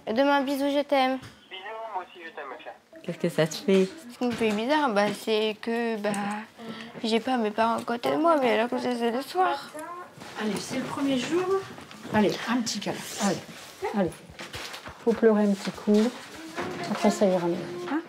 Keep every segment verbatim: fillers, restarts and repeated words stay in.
À demain, bisous, je t'aime. Bisous, moi aussi je t'aime, ma chère. Qu'est-ce que ça te fait? Ce qui me fait bizarre, bah, c'est que bah, j'ai pas mes parents à côté de moi, mais alors que c'est le soir. Allez, c'est le premier jour. Allez, un petit câlin. Allez, allez. Faut pleurer un petit coup. Après, ça ira mieux. Hein?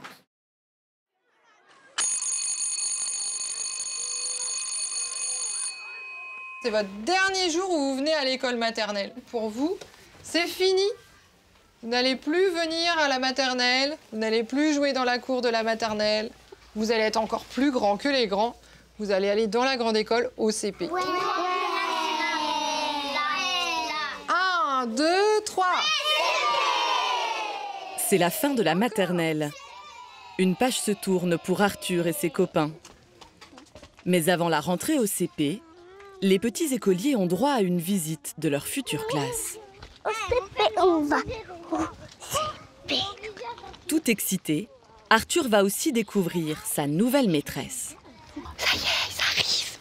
C'est votre dernier jour où vous venez à l'école maternelle. Pour vous, c'est fini. Vous n'allez plus venir à la maternelle, vous n'allez plus jouer dans la cour de la maternelle. Vous allez être encore plus grand que les grands. Vous allez aller dans la grande école au C P. Ouais. Un, deux, trois. C'est la fin de la maternelle. Une page se tourne pour Arthur et ses copains. Mais avant la rentrée au C P, les petits écoliers ont droit à une visite de leur future classe. Au C P, on va au C P. Tout excité, Arthur va aussi découvrir sa nouvelle maîtresse. Ça y est, ça arrive,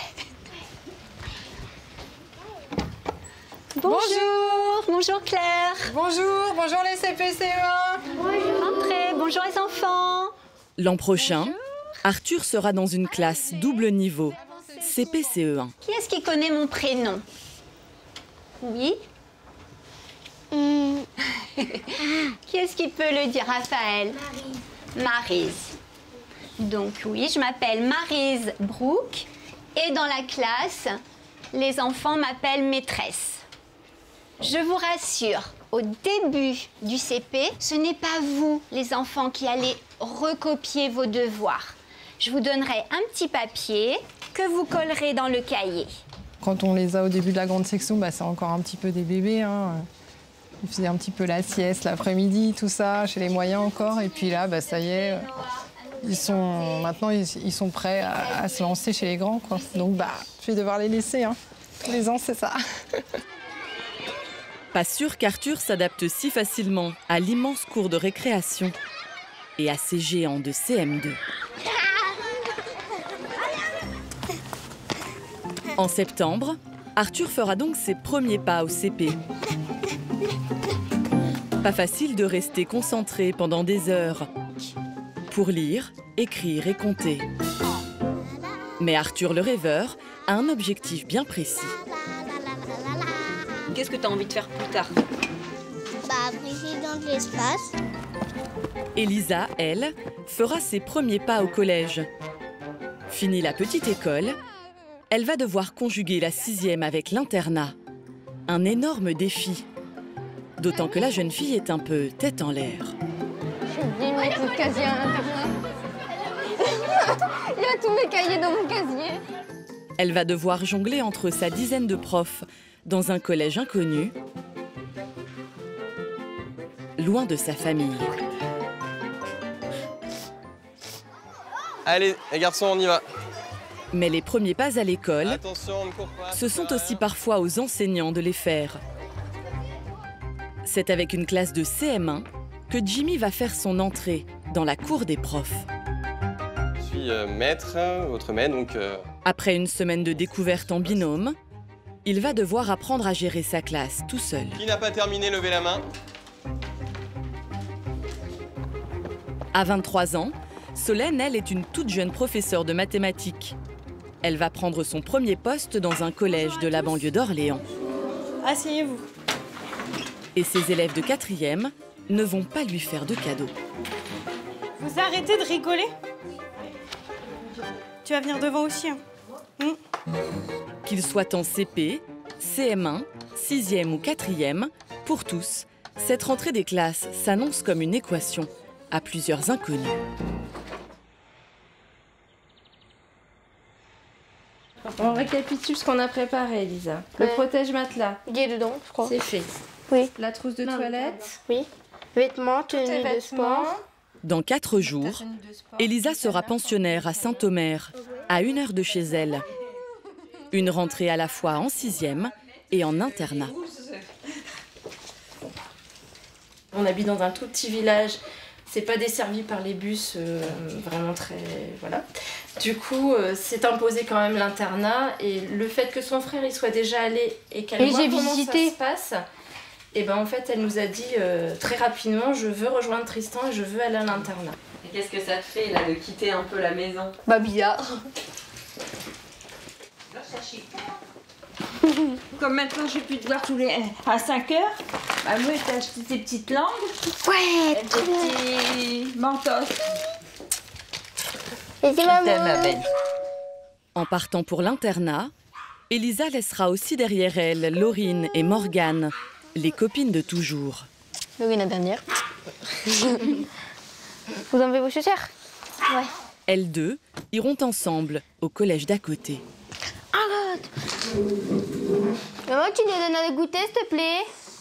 ouais. Bonjour. Bonjour Claire. Bonjour, bonjour les C P C E un. Bonjour. Entrez, bonjour les enfants. L'an prochain, Arthur sera dans une classe double niveau, C P C E un. Qui est-ce qui connaît mon prénom? Oui. Mmh. Qui est-ce qui peut le dire, Raphaël? Maryse. Maryse. Donc oui, je m'appelle Maryse Brooke et dans la classe, les enfants m'appellent maîtresse. Je vous rassure, au début du C P, ce n'est pas vous, les enfants, qui allez recopier vos devoirs. Je vous donnerai un petit papier que vous collerez dans le cahier. Quand on les a au début de la grande section, bah, c'est encore un petit peu des bébés. Hein. Ils faisaient un petit peu la sieste l'après-midi, tout ça, chez les moyens encore. Et puis là, bah, ça y est, ils sont, maintenant ils, ils sont prêts à, à se lancer chez les grands, quoi. Donc bah, je vais devoir les laisser. Hein. Tous les ans, c'est ça. Pas sûr qu'Arthur s'adapte si facilement à l'immense cour de récréation et à ces géants de C M deux. En septembre, Arthur fera donc ses premiers pas au C P. Pas facile de rester concentré pendant des heures pour lire, écrire et compter. Mais Arthur le rêveur a un objectif bien précis. Qu'est-ce que tu as envie de faire plus tard? Bah, président de l'espace. Elisa, elle, fera ses premiers pas au collège. Fini la petite école, elle va devoir conjuguer la sixième avec l'internat. Un énorme défi. D'autant que la jeune fille est un peu tête en l'air. J'ai oublié de mettre le casier à l'intérieur. Il y a tous mes cahiers dans mon casier. Elle va devoir jongler entre sa dizaine de profs dans un collège inconnu, loin de sa famille. Allez, les garçons, on y va. Mais les premiers pas à l'école, Attention, on ne court pas. ce sont aussi parfois aux enseignants de les faire. C'est avec une classe de C M un que Jimmy va faire son entrée dans la cour des profs. Je suis euh, maître, votre maître, donc... Euh... Après une semaine de découverte en binôme, il va devoir apprendre à gérer sa classe tout seul. Qui n'a pas terminé, levez la main. À vingt-trois ans, Solène, elle, est une toute jeune professeure de mathématiques. Elle va prendre son premier poste dans un collège de la banlieue d'Orléans. Asseyez-vous. Et ses élèves de quatrième ne vont pas lui faire de cadeaux. Vous arrêtez de rigoler? Tu vas venir devant aussi. Hein. Mmh. Qu'ils soient en C P, C M un, sixième ou quatrième, pour tous, cette rentrée des classes s'annonce comme une équation à plusieurs inconnus. On récapitule ce qu'on a préparé, Elisa. Le Ouais. protège-matelas, Il est dedans, je crois. c'est fait. Oui. La trousse de toilette, Oui. Vêtements, tes tenue de vêtements. sport. Dans quatre jours, Elisa sera pensionnaire à Saint-Omer, à une heure de chez elle. Une rentrée à la fois en sixième et en internat. On habite dans un tout petit village. C'est pas desservi par les bus, euh, vraiment très... voilà. Du coup, euh, c'est imposé quand même l'internat. Et le fait que son frère y soit déjà allé et qu'elle Et voit j'ai comment visité. ça se passe, Et ben en fait, elle nous a dit euh, très rapidement, je veux rejoindre Tristan et je veux aller à l'internat. Et qu'est-ce que ça te fait là de quitter un peu la maison? Bah bizarre. Comme maintenant j'ai pu te voir tous les à cinq heures, bah moi j'ai acheté ces petites langues. Ouais, et des petits mentos. Et c'est maman. ma belle. En partant pour l'internat, Elisa laissera aussi derrière elle Laurine et Morgane, les copines de toujours. Laurine la dernière. Vous enlevez vos chaussures? Ouais. Elles deux iront ensemble au collège d'à côté. Arrête! Maman, tu nous donnes à goûter, s'il te plaît?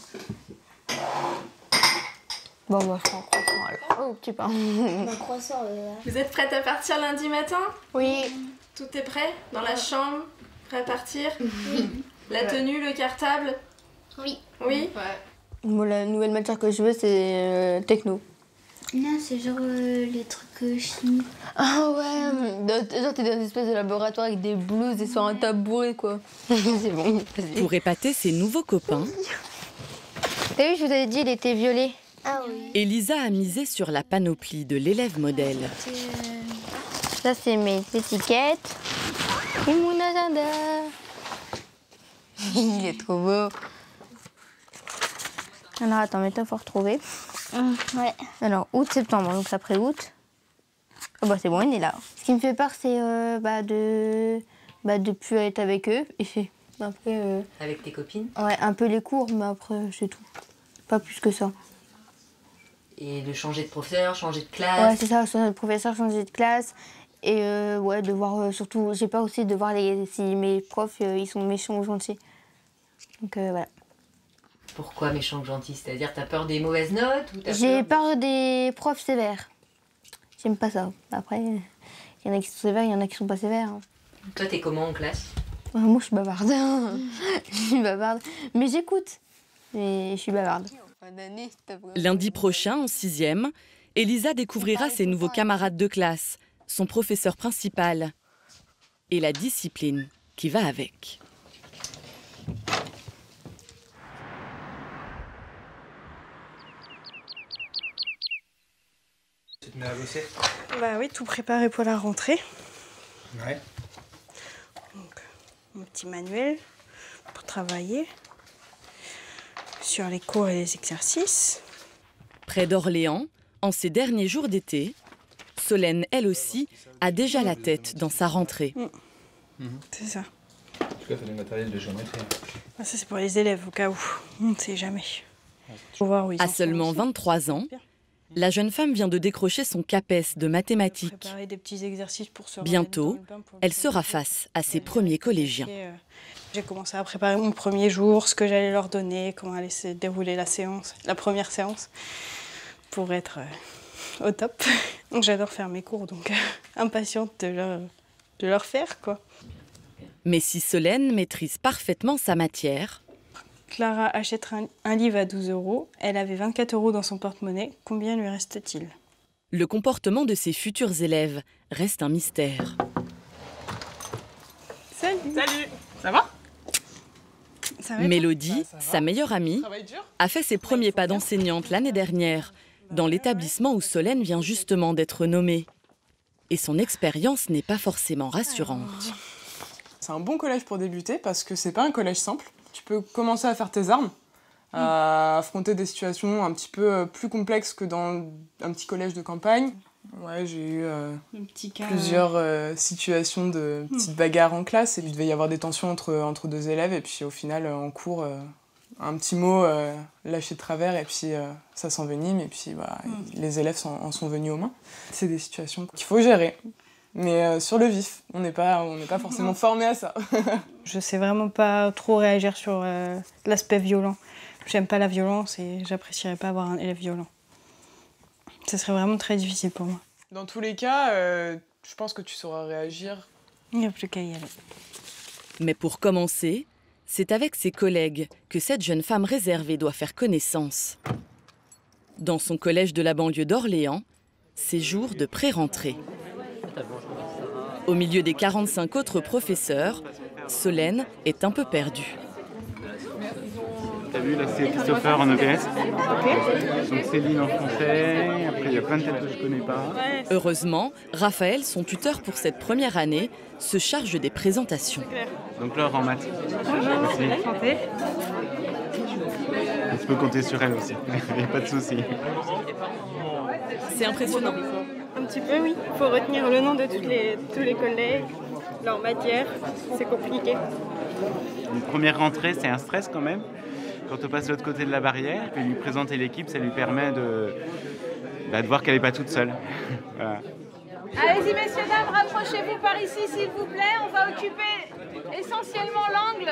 Bon, moi, je prends un croissant alors. Oh, tu parles. Un croissant, là. Vous êtes prête à partir lundi matin? Oui. Tout est prêt? Dans la chambre? Prêt à partir? Oui. La tenue, le cartable? Oui. Oui? Moi, la nouvelle matière que je veux, c'est euh, techno. Non, c'est genre euh, les trucs euh, chimiques. Ah ouais, genre t'es dans une espèce de laboratoire avec des blouses et sur un tabouret quoi. C'est bon, vas-y. Pour épater ses nouveaux copains, T'as vu, je vous avais dit, il était violet. Ah oui. Elisa a misé sur la panoplie de l'élève modèle. Ça, c'est mes étiquettes. Et mon agenda. Il est trop beau. Alors attends, mais toi, faut retrouver. Hum, ouais. Alors, août-septembre, donc c'est après août. Ah bah c'est bon, il est là. Ce qui me fait peur, c'est euh, bah, de bah, de plus être avec eux. Et c'est après. Euh... Avec tes copines? Ouais, un peu les cours, mais après c'est tout. Pas plus que ça. Et de changer de professeur, changer de classe? Ouais, c'est ça, changer de professeur, changer de classe. Et euh, ouais, de voir euh, surtout, j'ai peur aussi de voir les, si mes profs euh, ils sont méchants ou gentils. Donc euh, voilà. Pourquoi méchant ou gentil? C'est-à-dire t'as peur des mauvaises notes ou t'as J'ai peur, peur des profs sévères. J'aime pas ça. Après, il y en a qui sont sévères, il y en a qui sont pas sévères. de... Toi t'es comment en classe? Ouais, moi je suis bavarde. Je suis bavarde. Mais j'écoute. Mais je suis bavarde. Lundi prochain, en sixième, Elisa découvrira ses nouveaux camarades de classe, son professeur principal et la discipline qui va avec. Tu te mets à bosser? Bah oui, tout préparé pour la rentrée. Ouais. Donc, mon petit manuel pour travailler sur les cours et les exercices. Près d'Orléans, en ces derniers jours d'été, Solène, elle aussi, a déjà la tête dans sa rentrée. Mmh. Mmh. C'est ça. En tout cas, t'as du matériel de géométrie. Ah, ça, c'est pour les élèves, au cas où. On ne sait jamais. Faut voir où ils à en seulement sont vingt-trois ans, la jeune femme vient de décrocher son CAPES de mathématiques. Préparer des petits exercices pour se Bientôt, remettre dans le bain pour le elle sera face à ses premiers collégiens. J'ai commencé à préparer mon premier jour, ce que j'allais leur donner, comment allait se dérouler la séance, la première séance, pour être euh, au top. J'adore faire mes cours, donc euh, impatiente de leur, de leur faire, quoi. Mais si Solène maîtrise parfaitement sa matière... Clara achète un, un livre à douze euros, elle avait vingt-quatre euros dans son porte-monnaie, combien lui reste-t-il? Le comportement de ses futurs élèves reste un mystère. Salut. Salut. Ça va? Ça va Mélodie, bah, ça va. sa meilleure amie, a fait ses premiers pas d'enseignante l'année dernière, dans l'établissement où Solène vient justement d'être nommée. Et son expérience n'est pas forcément rassurante. C'est un bon collège pour débuter parce que c'est pas un collège simple. Tu peux commencer à faire tes armes, à affronter des situations un petit peu plus complexes que dans un petit collège de campagne. Ouais, j'ai eu euh, petit cas, plusieurs euh... euh, situations de petites bagarres en classe et il devait y avoir des tensions entre, entre deux élèves et puis au final en cours euh, un petit mot euh, lâché de travers et puis euh, ça s'envenime et puis bah, mm. les élèves sont, en sont venus aux mains. C'est des situations qu'il faut gérer. Mais euh, sur le vif, on n'est pas, on n'est pas forcément formé à ça. Je sais vraiment pas trop réagir sur euh, l'aspect violent. J'aime pas la violence et j'apprécierais pas avoir un élève violent. Ce serait vraiment très difficile pour moi. Dans tous les cas, euh, je pense que tu sauras réagir. Il n'y a plus qu'à y aller. Mais pour commencer, c'est avec ses collègues que cette jeune femme réservée doit faire connaissance. Dans son collège de la banlieue d'Orléans, c'est jour de pré-rentrée. Au milieu des quarante-cinq autres professeurs, Solène est un peu perdue. T'as vu, là c'est Christopher en E P S. Ok. Donc Céline en français. Après, il y a plein de têtes que je connais pas. Heureusement, Raphaël, son tuteur pour cette première année, se charge des présentations. Donc Laure en maths. Bonjour, Merci. santé. Tu peux compter sur elle aussi. Il n'y a pas de souci. C'est impressionnant. Un petit peu, oui. Il faut retenir le nom de toutes les, tous les collègues, leur matière. C'est compliqué. Une première rentrée, c'est un stress quand même. Quand on passe de l'autre côté de la barrière, puis lui présenter l'équipe, ça lui permet de, bah, de voir qu'elle n'est pas toute seule. Voilà. Allez-y, messieurs, dames, rapprochez-vous par ici, s'il vous plaît. On va occuper essentiellement l'angle.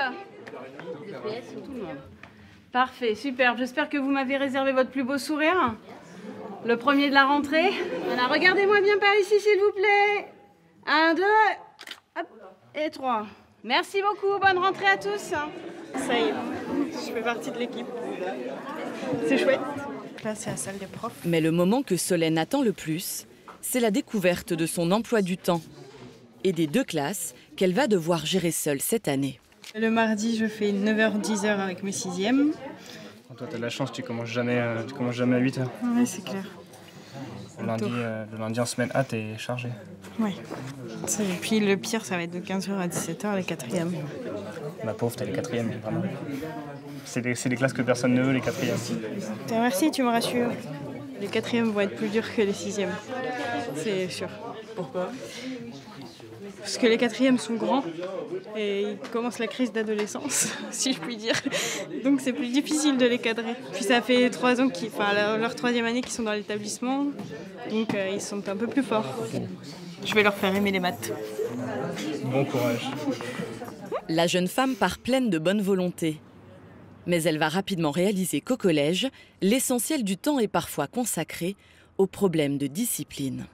Parfait, superbe. J'espère que vous m'avez réservé votre plus beau sourire. Le premier de la rentrée. Voilà, regardez-moi bien par ici, s'il vous plaît. Un, deux, hop, et trois. Merci beaucoup, bonne rentrée à tous. Ça y est, je fais partie de l'équipe. C'est chouette. Là, c'est la salle des profs. Mais le moment que Solène attend le plus, c'est la découverte de son emploi du temps et des deux classes qu'elle va devoir gérer seule cette année. Le mardi, je fais neuf heures dix heures avec mes sixièmes. Toi, t'as de la chance, tu commences jamais, euh, tu commences jamais à huit heures. Oui, c'est clair. Le lundi, euh, le lundi en semaine A, t'es chargé. Oui. Et puis le pire, ça va être de quinze heures à dix-sept heures, les quatrièmes. Ma pauvre, t'as les quatrièmes, vraiment. C'est des, c'est des classes que personne ne veut, les quatrièmes. Merci, tu me rassures. Les quatrièmes vont être plus durs que les sixièmes. C'est sûr. Pourquoi ? Parce que les quatrièmes sont grands et ils commencent la crise d'adolescence, si je puis dire. Donc c'est plus difficile de les cadrer. Puis ça fait trois ans qu'ils, enfin leur, leur troisième année qu'ils sont dans l'établissement, donc euh, ils sont un peu plus forts. Je vais leur faire aimer les maths. Bon courage. La jeune femme part pleine de bonne volonté. Mais elle va rapidement réaliser qu'au collège, l'essentiel du temps est parfois consacré aux problèmes de discipline.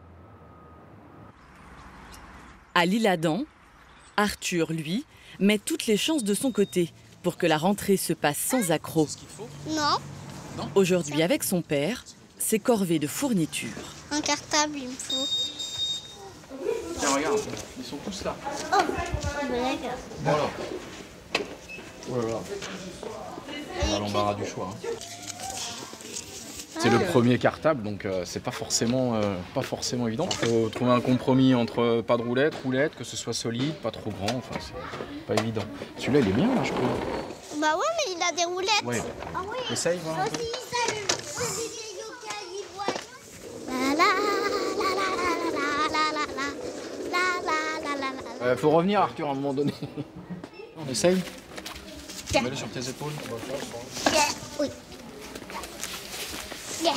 À l'Isle-Adam, Arthur, lui, met toutes les chances de son côté pour que la rentrée se passe sans accroc. Non. Aujourd'hui, avec son père, c'est corvée de fournitures. Un cartable, il me faut. Tiens, regarde, ils sont tous là. Oh, d'accord. Voilà. Oh là là. On a l'embarras du choix. Hein. C'est le premier cartable, donc euh, c'est pas forcément, euh, pas forcément évident. Il faut trouver un compromis entre pas de roulette, roulette, que ce soit solide, pas trop grand, enfin c'est pas évident. Celui-là il est bien là, je trouve. Bah ouais, mais il a des roulettes. Ouais. Ah oui. Essaye, voir un peu. Euh, faut revenir Arthur à un moment donné. On essaye. Mets-le sur tes épaules. Yeah. Oui. Yeah.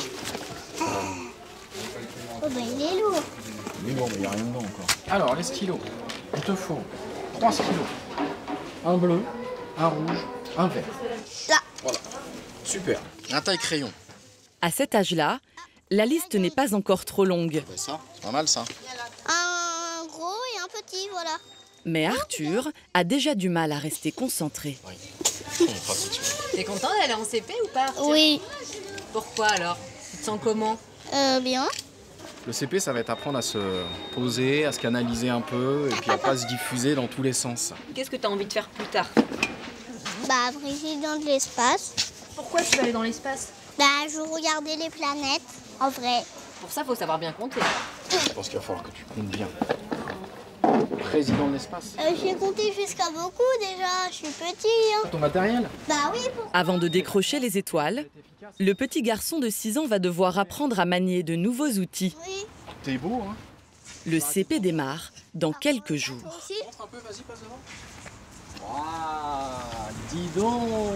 Oh bah il est lourd. Mais bon, il n'y a rien dedans encore. Alors, les stylos. Il te faut trois stylos. Un bleu, un rouge, un vert. Là. Voilà. Super. Un taille crayon. À cet âge-là, la liste n'est pas encore trop longue. Ça, c'est pas mal ça. Un gros et un petit, voilà. Mais Arthur a déjà du mal à rester concentré. Oui. T'es content d'aller en C P ou pas, Arthur? Oui. Pourquoi alors? Tu te sens comment? Euh, bien. Le C P, ça va être apprendre à se poser, à se canaliser un peu, et puis à pas se diffuser dans tous les sens. Qu'est-ce que tu as envie de faire plus tard? Bah, président de l'espace. Pourquoi tu veux aller dans l'espace? Bah, je veux regarder les planètes, en vrai. Pour ça, faut savoir bien compter. Je pense qu'il va falloir que tu comptes bien. Président de l'espace. Euh, j'ai compté jusqu'à beaucoup déjà, je suis petit. Hein. Ton matériel? Bah oui. Pour... Avant de décrocher les étoiles, le petit garçon de six ans va devoir apprendre à manier de nouveaux outils. Oui. T'es beau, hein? Le C P démarre dans quelques jours. Montre un peu, vas-y, passe devant. Waouh, dis donc.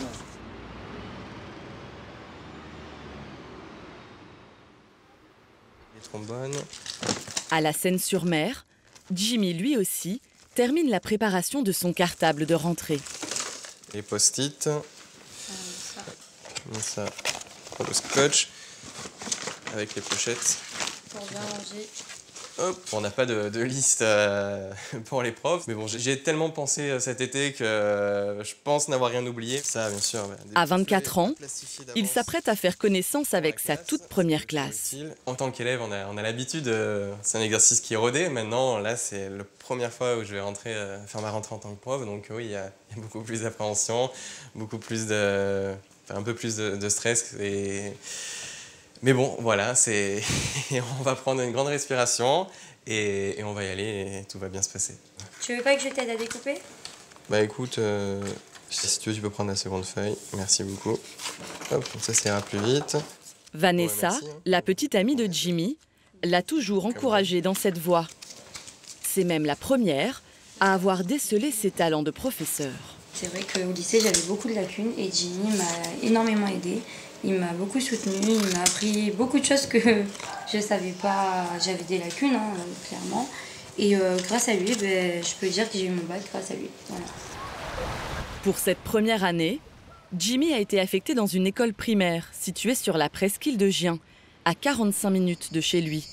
Les trombones. À la Seine-sur-Mer, Jimmy, lui aussi, termine la préparation de son cartable de rentrée. Les post-it. Comme ça. Le scotch. Avec les pochettes. Pour bien ranger. hop, on n'a pas de, de liste euh, pour les profs. Mais bon, j'ai tellement pensé cet été que euh, je pense n'avoir rien oublié. Ça, bien sûr. Bah, à vingt-quatre ans, il s'apprête à faire connaissance avec sa toute première classe. En tant qu'élève, on a, on a l'habitude, euh, c'est un exercice qui est rodé. Maintenant, là, c'est la première fois où je vais rentrer, euh, faire ma rentrée en tant que prof. Donc oui, il y a, il y a beaucoup plus d'appréhension, beaucoup plus de... Enfin, un peu plus de, de stress. Et... Mais bon, voilà, c'est... on va prendre une grande respiration et, et on va y aller et tout va bien se passer. Tu veux pas que je t'aide à découper? Bah écoute, euh, si tu veux, tu peux prendre la seconde feuille. Merci beaucoup. Hop, ça, ça ira plus vite. Vanessa, ouais, la petite amie de Jimmy, l'a toujours encouragée dans cette voie. C'est même la première à avoir décelé ses talents de professeur. C'est vrai qu'au lycée, j'avais beaucoup de lacunes et Jimmy m'a énormément aidée. Il m'a beaucoup soutenue, il m'a appris beaucoup de choses que je ne savais pas. J'avais des lacunes, hein, clairement. Et euh, grâce à lui, ben, je peux dire que j'ai eu mon bac grâce à lui. Voilà. Pour cette première année, Jimmy a été affecté dans une école primaire située sur la presqu'île de Gien, à quarante-cinq minutes de chez lui.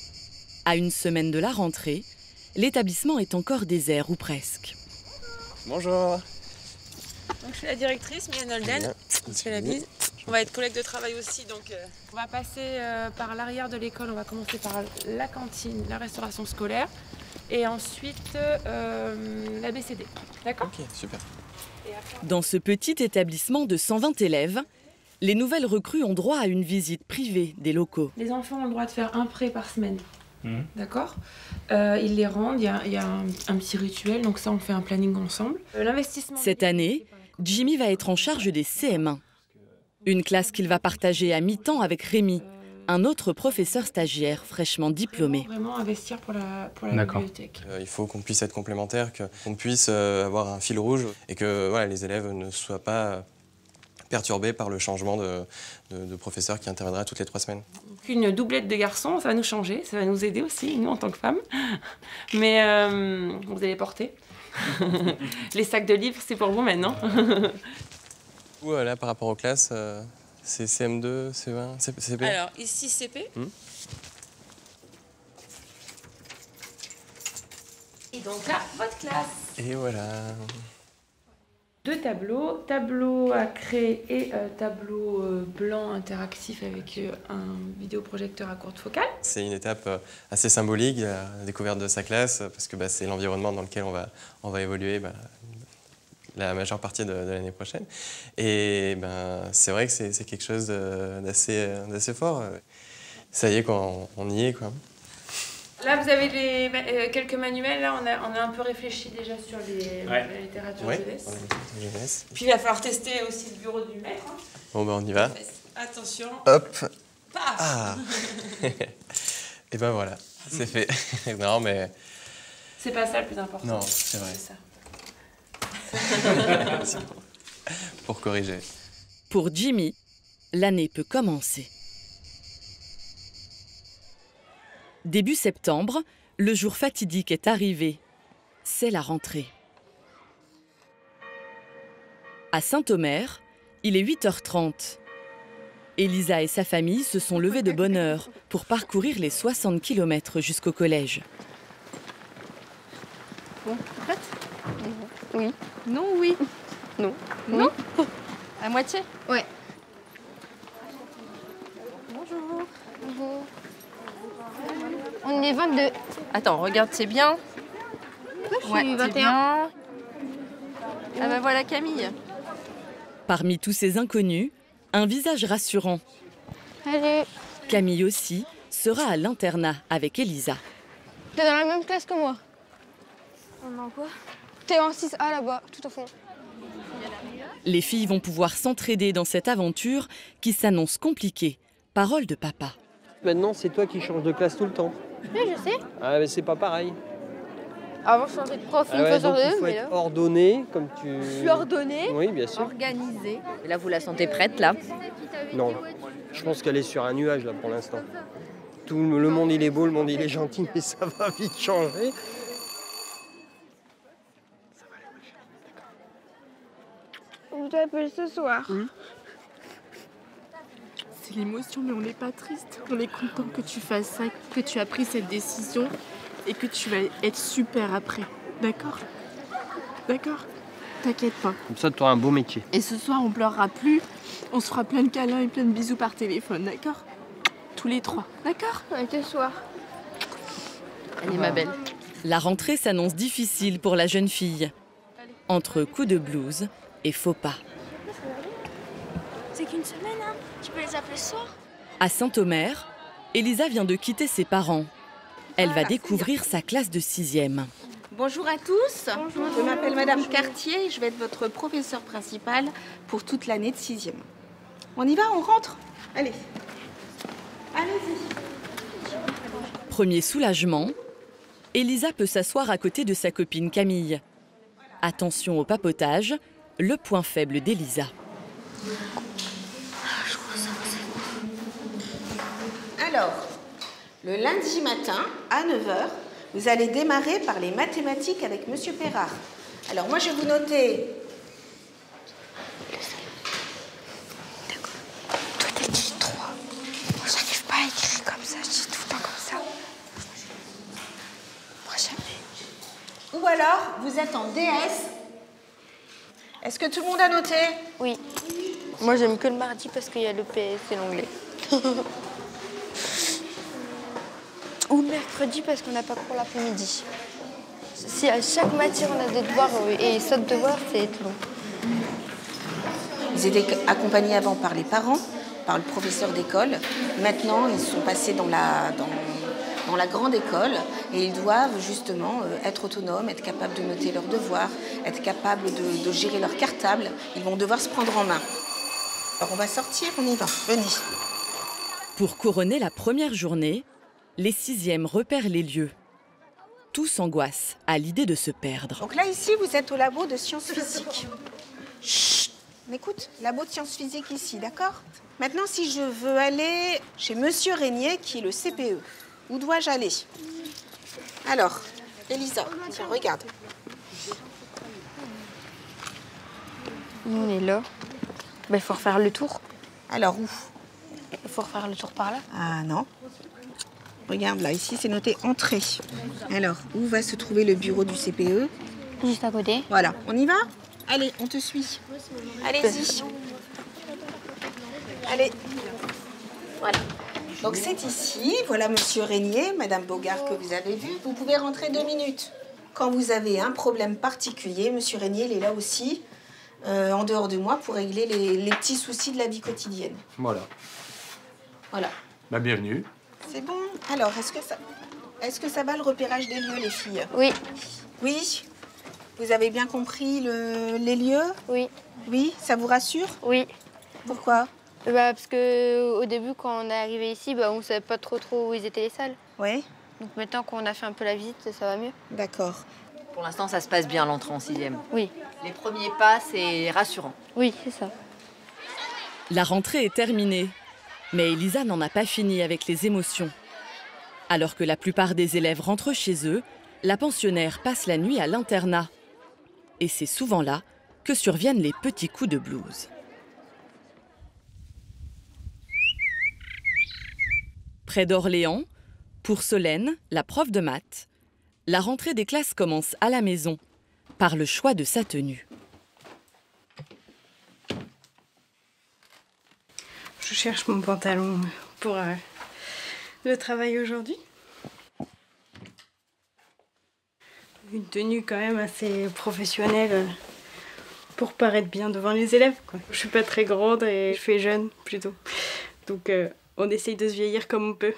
À une semaine de la rentrée, l'établissement est encore désert ou presque. Bonjour. Donc, je suis la directrice, Mylène Holden. On se fait la bise. On va être collègues de travail aussi, donc euh, on va passer euh, par l'arrière de l'école. On va commencer par la cantine, la restauration scolaire, et ensuite euh, la B C D. D'accord ? Ok, super. Dans ce petit établissement de cent vingt élèves, les nouvelles recrues ont droit à une visite privée des locaux. Les enfants ont le droit de faire un prêt par semaine. Mmh. D'accord, euh, ils les rendent, il y a, y a un, un petit rituel, donc ça on fait un planning ensemble. Euh, l'investissement. Cette année, Jimmy va être en charge des C M un. Une classe qu'il va partager à mi-temps avec Rémi, un autre professeur stagiaire fraîchement diplômé. Vraiment investir pour la, pour la bibliothèque. Euh, il faut qu'on puisse être complémentaires, qu'on puisse euh, avoir un fil rouge et que voilà, les élèves ne soient pas perturbés par le changement de, de, de professeur qui interviendra toutes les trois semaines. Une doublette de garçons, ça va nous changer, ça va nous aider aussi, nous en tant que femmes. Mais euh, vous allez porter. Les sacs de livres, c'est pour vous maintenant. Là, par rapport aux classes, euh, c'est C M deux, C vingt, C P? Alors, ici, C P. Hmm. Et donc là, votre classe. Et voilà. Deux tableaux, tableau à craie et euh, tableau euh, blanc interactif avec euh, un vidéoprojecteur à courte focale. C'est une étape euh, assez symbolique, la découverte de sa classe, parce que bah, c'est l'environnement dans lequel on va, on va évoluer bah, la majeure partie de, de l'année prochaine. Et ben, c'est vrai que c'est quelque chose d'assez d'assez fort. Ça y est, quoi, on, on y est, quoi. Là, vous avez les, euh, quelques manuels. Là, on a, on a un peu réfléchi déjà sur les, ouais. la littérature ouais, jeunesse. Puis, il va falloir tester aussi le bureau du maître. Hein. Bon, ben, on y va. Attention. Hop. Paf. Ah. Et ben voilà, c'est fait. Non, mais... C'est pas ça le plus important. Non, c'est vrai. Ça. Pour corriger. Pour Jimmy, l'année peut commencer. Début septembre, le jour fatidique est arrivé. C'est la rentrée. À Saint-Omer, il est huit heures trente. Elisa et sa famille se sont levés de bonne heure pour parcourir les soixante kilomètres jusqu'au collège. Bon, prête? Oui. Non, oui. Non. Non? À moitié? Ouais. Bonjour. Bonjour. On est vingt-deux. Attends, regarde, c'est bien. Moi, je suis ouais, vingt et un. Ah ben voilà Camille. Parmi tous ces inconnus, un visage rassurant. Allez. Camille aussi sera à l'internat avec Elisa. T'es dans la même classe que moi. On en quoi? T'es en six A là-bas, tout au fond. Les filles vont pouvoir s'entraider dans cette aventure qui s'annonce compliquée. Parole de papa. Maintenant, c'est toi qui changes de classe tout le temps. Oui, je sais. Ah, mais c'est pas pareil. Avant, je changeais de prof une ah ouais, fois sur donc deux. il faut mais être là... ordonné, comme tu... Je suis ordonnée. Oui, bien sûr. Organisée. Et là, vous la sentez prête, là? Non, je pense qu'elle est sur un nuage, là, pour l'instant. Tout le monde, il est beau, le monde, il est gentil, mais ça va vite changer. On t'appelle ce soir. Oui. c'est l'émotion, mais on n'est pas triste. On est content que tu fasses ça, que tu as pris cette décision et que tu vas être super après. D'accord? D'accord? T'inquiète pas. Comme ça, tu auras un beau métier. Et ce soir, on pleurera plus. On se fera plein de câlins et plein de bisous par téléphone, d'accord? Tous les trois, d'accord? Ouais, ce soir. Allez, ma belle. La rentrée s'annonce difficile pour la jeune fille. Entre coups de blues et faux pas. C'est qu'une semaine, hein. Tu peux les appeler ce soir? À Saint-Omer, Elisa vient de quitter ses parents. Elle va découvrir sa classe de sixième. Bonjour à tous. Bonjour. Je m'appelle Madame Cartier et je vais être votre professeure principale pour toute l'année de sixième. On y va, on rentre? Allez. Allez-y. Premier soulagement, Elisa peut s'asseoir à côté de sa copine Camille. Attention au papotage, le point faible d'Elisa. Alors, le lundi matin, à neuf heures, vous allez démarrer par les mathématiques avec Monsieur Perrard. Alors moi, je vais vous noter... D'accord. Toi, t'as dit trois. Moi, j'arrive pas à écrire comme ça. Je dis tout le temps comme ça. Moi, jamais. Ou alors, vous êtes en D S. Est-ce que tout le monde a noté? Oui. Moi, j'aime que le mardi parce qu'il y a le P S et l'anglais. Ou le mercredi parce qu'on n'a pas cours l'après-midi. Si à chaque matière on a des devoirs et saute devoirs, c'est tout long. Ils étaient accompagnés avant par les parents, par le professeur d'école. Maintenant, ils sont passés dans la, dans, dans la grande école et ils doivent justement être autonomes, être capables de noter leurs devoirs, être capables de, de gérer leur cartable. Ils vont devoir se prendre en main. Alors on va sortir, on y va. Venez. Pour couronner la première journée, les sixièmes repèrent les lieux. Tous angoissent à l'idée de se perdre. Donc là, ici, vous êtes au labo de sciences physiques. Chut, écoute, labo de sciences physiques ici, d'accord? Maintenant, si je veux aller chez Monsieur Régnier, qui est le C P E, où dois-je aller? Alors, Elisa, tiens, regarde. Nous, on est là. Il ben, faut refaire le tour. Alors, où? Il faut refaire le tour par là. Ah non. Regarde, là, ici, c'est noté entrée. Alors, où va se trouver le bureau du C P E? Juste à côté. Voilà, on y va? Allez, on te suit. Allez-y. Allez. Voilà. Donc, c'est ici. Voilà Monsieur Régnier, Madame Bogart que vous avez vu. Vous pouvez rentrer deux minutes. Quand vous avez un problème particulier, Monsieur Régnier, il est là aussi, euh, en dehors de moi, pour régler les, les petits soucis de la vie quotidienne. Voilà. Voilà. Bah, bienvenue. C'est bon. Alors, est-ce que ça, est-ce que ça va le repérage des lieux, les filles? Oui. Oui. Vous avez bien compris le, les lieux? Oui. Oui, ça vous rassure? Oui. Pourquoi? Bah, parce que au début, quand on est arrivé ici, bah, on ne savait pas trop trop où ils étaient les salles. Oui. Donc maintenant qu'on a fait un peu la visite, ça va mieux. D'accord. Pour l'instant, ça se passe bien l'entrée en sixième. Oui. Les premiers pas, c'est rassurant. Oui, c'est ça. La rentrée est terminée. Mais Elisa n'en a pas fini avec les émotions. Alors que la plupart des élèves rentrent chez eux, la pensionnaire passe la nuit à l'internat. Et c'est souvent là que surviennent les petits coups de blues. Près d'Orléans, pour Solène, la prof de maths, la rentrée des classes commence à la maison, par le choix de sa tenue. Je cherche mon pantalon pour euh, le travail aujourd'hui. Une tenue quand même assez professionnelle euh, pour paraître bien devant les élèves, quoi. Je suis pas très grande et je fais jeune plutôt. Donc euh, on essaye de se vieillir comme on peut.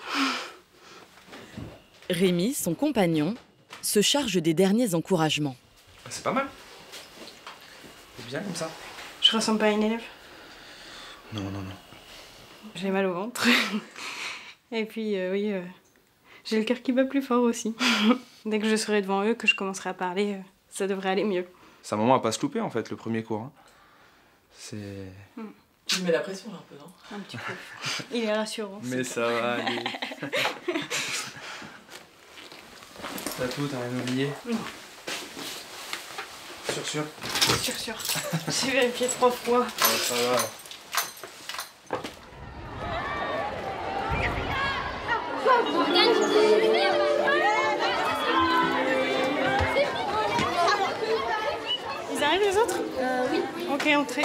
Rémi, son compagnon, se charge des derniers encouragements. C'est pas mal. C'est bien comme ça. Je ressemble pas à une élève? Non, non, non. J'ai mal au ventre. Et puis, euh, oui, euh, j'ai le cœur qui bat plus fort aussi. Dès que je serai devant eux, que je commencerai à parler, euh, ça devrait aller mieux. C'est un moment à pas se louper, en fait, le premier cours. Hein. C'est... Mm. Tu me mets la pression, un peu, non? Un petit peu. Il est rassurant. Mais ça va aller. T'as tout, t'as rien oublié? Non. Sûr, sûr? Sûr, sûr. J'ai vérifié trois fois. Ah, ça va. Ils arrivent les autres euh, Oui. Ok, entrez.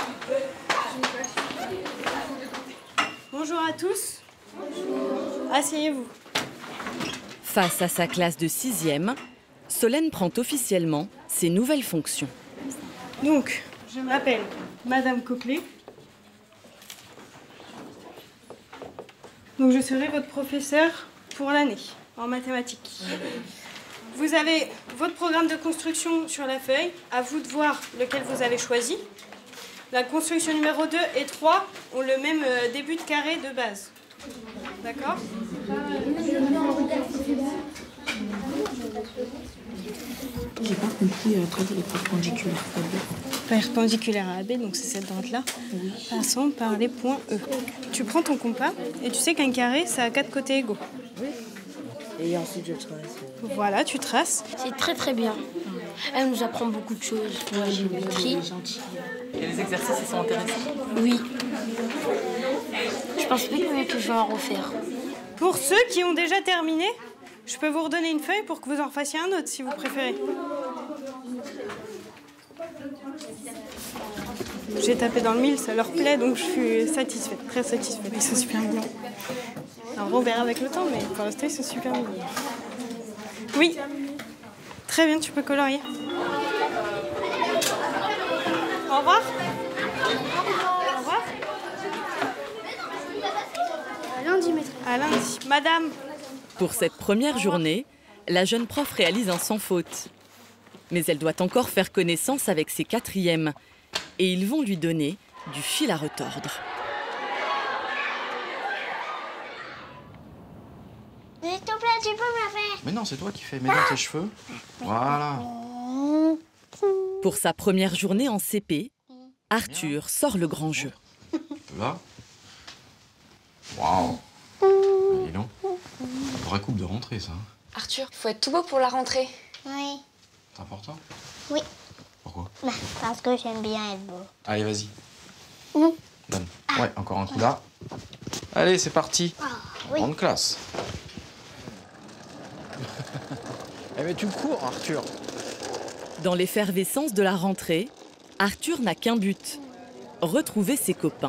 Bonjour à tous. Asseyez-vous. Face à sa classe de sixième, Solène prend officiellement ses nouvelles fonctions. Donc, je m'appelle Madame Coquelet. Donc, je serai votre professeur pour l'année en mathématiques. Vous avez votre programme de construction sur la feuille. À vous de voir lequel vous avez choisi. La construction numéro deux et trois ont le même début de carré de base. D'accord ? J'ai pas compris euh, traiter les perpendiculaires A B. Perpendiculaire à A B, donc c'est cette droite-là, oui. Passant par les points E. Tu prends ton compas et tu sais qu'un carré, ça a quatre côtés égaux. Oui. Et ensuite je trace. Voilà, tu traces. C'est très très bien. Elle nous apprend beaucoup de choses. Ouais, j'ai écrit. Et les exercices, ils sont intéressants? Oui. Je pense pas que je vais en refaire. Pour ceux qui ont déjà terminé, je peux vous redonner une feuille pour que vous en fassiez un autre si vous préférez. J'ai tapé dans le mille, ça leur plaît, donc je suis satisfaite, très satisfaite. Ils sont super mignons. Alors on verra avec le temps, mais pour l'instant ils sont super mignons. Oui, très bien, tu peux colorier. Au revoir. Au revoir. À lundi, maîtresse. À lundi. Madame. Pour cette première journée, la jeune prof réalise un sans faute. Mais elle doit encore faire connaissance avec ses quatrièmes. Et ils vont lui donner du fil à retordre. S'il te plaît, tu peux me la faire? Mais non, c'est toi qui fais. Mets dans tes cheveux. Voilà. Pour sa première journée en C P, Arthur sort le grand jeu. Là. Waouh. Dis donc. Vraie coupe de rentrée, ça. Arthur, il faut être tout beau pour la rentrée. Oui. C'est important? Oui. Pourquoi? Bah, parce que j'aime bien être beau. Allez, vas-y. Mmh. Donne. Ouais, encore un coup là. Allez, c'est parti. Oh, oui. Grande classe. Eh mais tu cours, Arthur. Dans l'effervescence de la rentrée, Arthur n'a qu'un but, retrouver ses copains.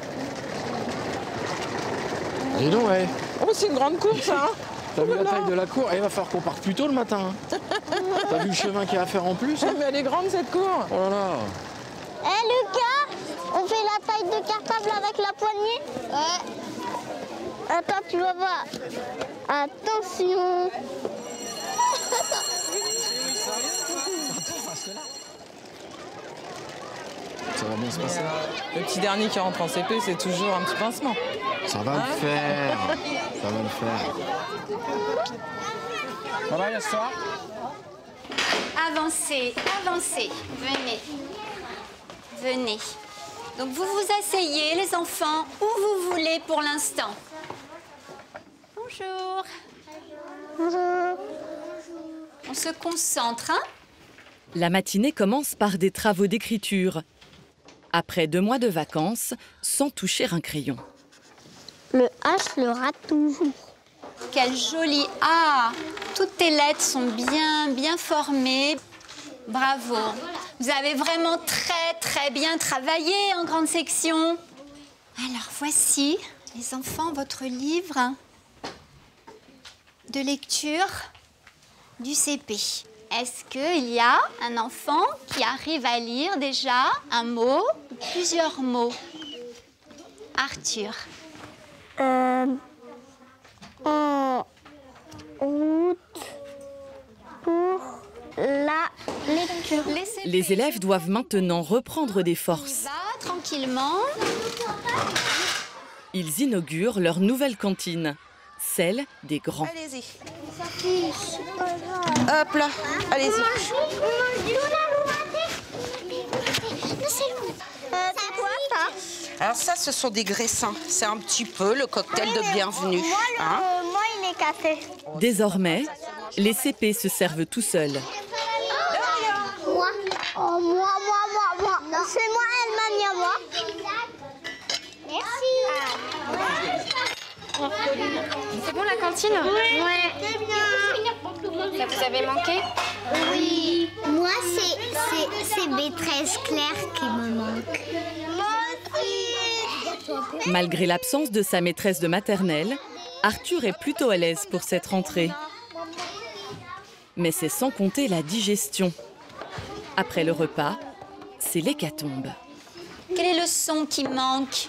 Dis donc, ouais. Oh, c'est une grande course, hein. T'as vu la taille de la cour? Il va falloir qu'on parte plus tôt le matin. Hein. T'as vu le chemin qu'il y a à faire en plus? Hein. Mais elle est grande, cette cour. Oh là là. Hé, hey, Lucas, on fait la taille de cartable avec la poignée? Ouais. Attends, tu vas voir. Attention. Ça va bien se passer. Le petit dernier qui rentre en C P, c'est toujours un petit pincement. Ça va le faire. Ça va le faire. Ça va, Yassar? Avancez, avancez. Venez. Venez. Donc vous vous asseyez, les enfants, où vous voulez pour l'instant. Bonjour. Bonjour. On se concentre, hein? La matinée commence par des travaux d'écriture. Après deux mois de vacances, sans toucher un crayon. Le H le rate toujours. Quel joli A! Toutes tes lettres sont bien, bien formées. Bravo. Vous avez vraiment très, très bien travaillé en grande section. Alors, voici, les enfants, votre livre de lecture du C P. Est-ce qu'il y a un enfant qui arrive à lire déjà un mot ou plusieurs mots? Arthur. Euh, en route pour la lecture. Les élèves doivent maintenant reprendre des forces. Va tranquillement. Ils inaugurent leur nouvelle cantine, celle des grands. Allez-y. Hop là, allez-y. C'est quoi ça? Alors ça, ce sont des graissins. C'est un petit peu le cocktail Oui, de bienvenue. Moi, le, hein euh, moi, il est cassé. Désormais, les C P se servent tout seuls. Moi, oh, moi, moi, moi, moi. C'est moi, elle m'a mis à moi. Merci. C'est bon la cantine? cantine? Ouais. Ça vous avait manqué? Oui. Moi, c'est maîtresse Claire qui me manque. Malgré l'absence de sa maîtresse de maternelle, Arthur est plutôt à l'aise pour cette rentrée. Mais c'est sans compter la digestion. Après le repas, c'est l'hécatombe. Quel est le son qui manque?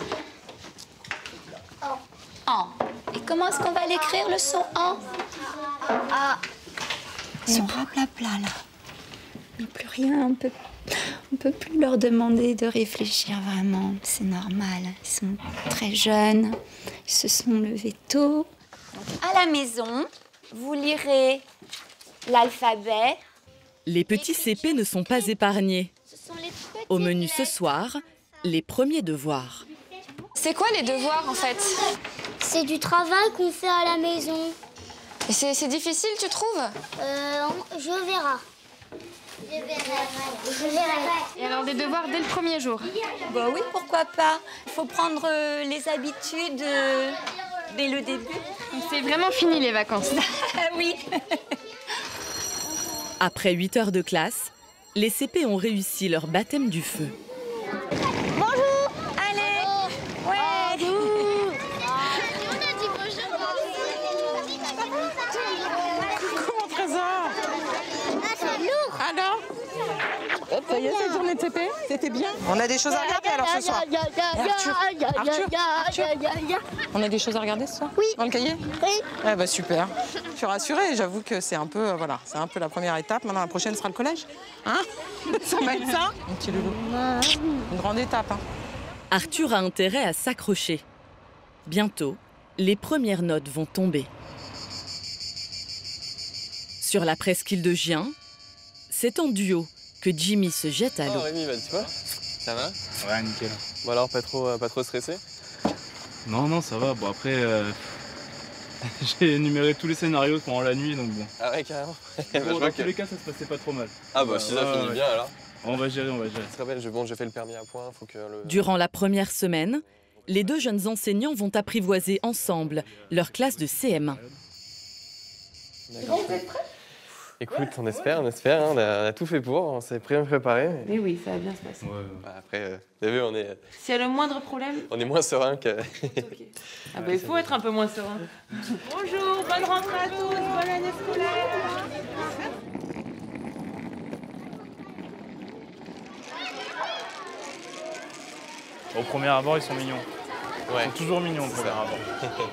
En. Et comment est-ce qu'on va l'écrire, le son en? Ah. Ils sont raplapla, là. Il n'y a plus rien, on peut, on peut plus leur demander de réfléchir vraiment. C'est normal, ils sont très jeunes, ils se sont levés tôt. À la maison, vous lirez l'alphabet. Les petits C P ne sont pas épargnés. Au menu ce soir, les premiers devoirs. C'est quoi les devoirs en fait? C'est du travail qu'on fait à la maison. Et c'est difficile, tu trouves? Euh, je verrai. Je verrai. Je verrai. Et alors des devoirs dès le premier jour? Bah oui, pourquoi pas. Il faut prendre euh, les habitudes euh, dès le début. C'est vraiment fini les vacances. Oui. Après huit heures de classe, les C P ont réussi leur baptême du feu. Bonjour. Allez. Ouais. Coucou mon trésor. C'est lourd. Alors? Ça y est, cette journée de C P, c'était bien? On a des choses à regarder alors ce soir. Arthur, Arthur, Arthur, on a des choses à regarder ce soir? Oui. Dans le cahier? Oui. Eh bah super. Je suis rassurée, j'avoue que c'est un peu, euh, voilà, c'est un peu la première étape. Maintenant la prochaine sera le collège. Hein? Sans médecin? Mon petit loulou. Une grande étape. Hein. Arthur a intérêt à s'accrocher. Bientôt, les premières notes vont tomber. Sur la presqu'île de Gien, c'est en duo que Jimmy se jette à l'eau. Oh Rémi, bah, tu vois, ça va? Ouais, nickel. Bon alors, pas trop, euh, pas trop stressé? Non, non, ça va. Bon, après, euh, j'ai énuméré tous les scénarios pendant la nuit, donc bon. Ah ouais, carrément. Bon, bah, je dans vois tous que... les cas, ça se passait pas trop mal. Ah bah, si ça Ouais, finit ouais. bien alors. On va gérer, on va gérer. Je te rappelle, je, bon, j'ai fait le permis à points, faut que le... Durant la première semaine, les deux jeunes enseignants vont apprivoiser ensemble leur classe de C M un. D'accord. Écoute, on espère, on espère, hein, on, a, on a tout fait pour, on s'est bien préparé. Mais oui, ça va bien se passer. Ouais, bah, après, euh, vous avez vu, on est, S'il y a le moindre problème, on est moins serein que... ah bah, il faut être un peu moins serein. Bonjour, bonne rentrée à tous, bonne année scolaire. Au premier abord, ils sont mignons. Ouais. Ils sont toujours mignons au C'est premier ça. abord.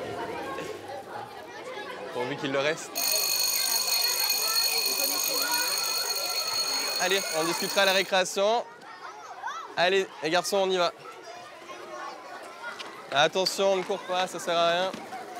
Pourvu qu'il le reste. Allez, on discutera à la récréation. Allez, les garçons, on y va. Attention, on ne court pas, ça sert à rien.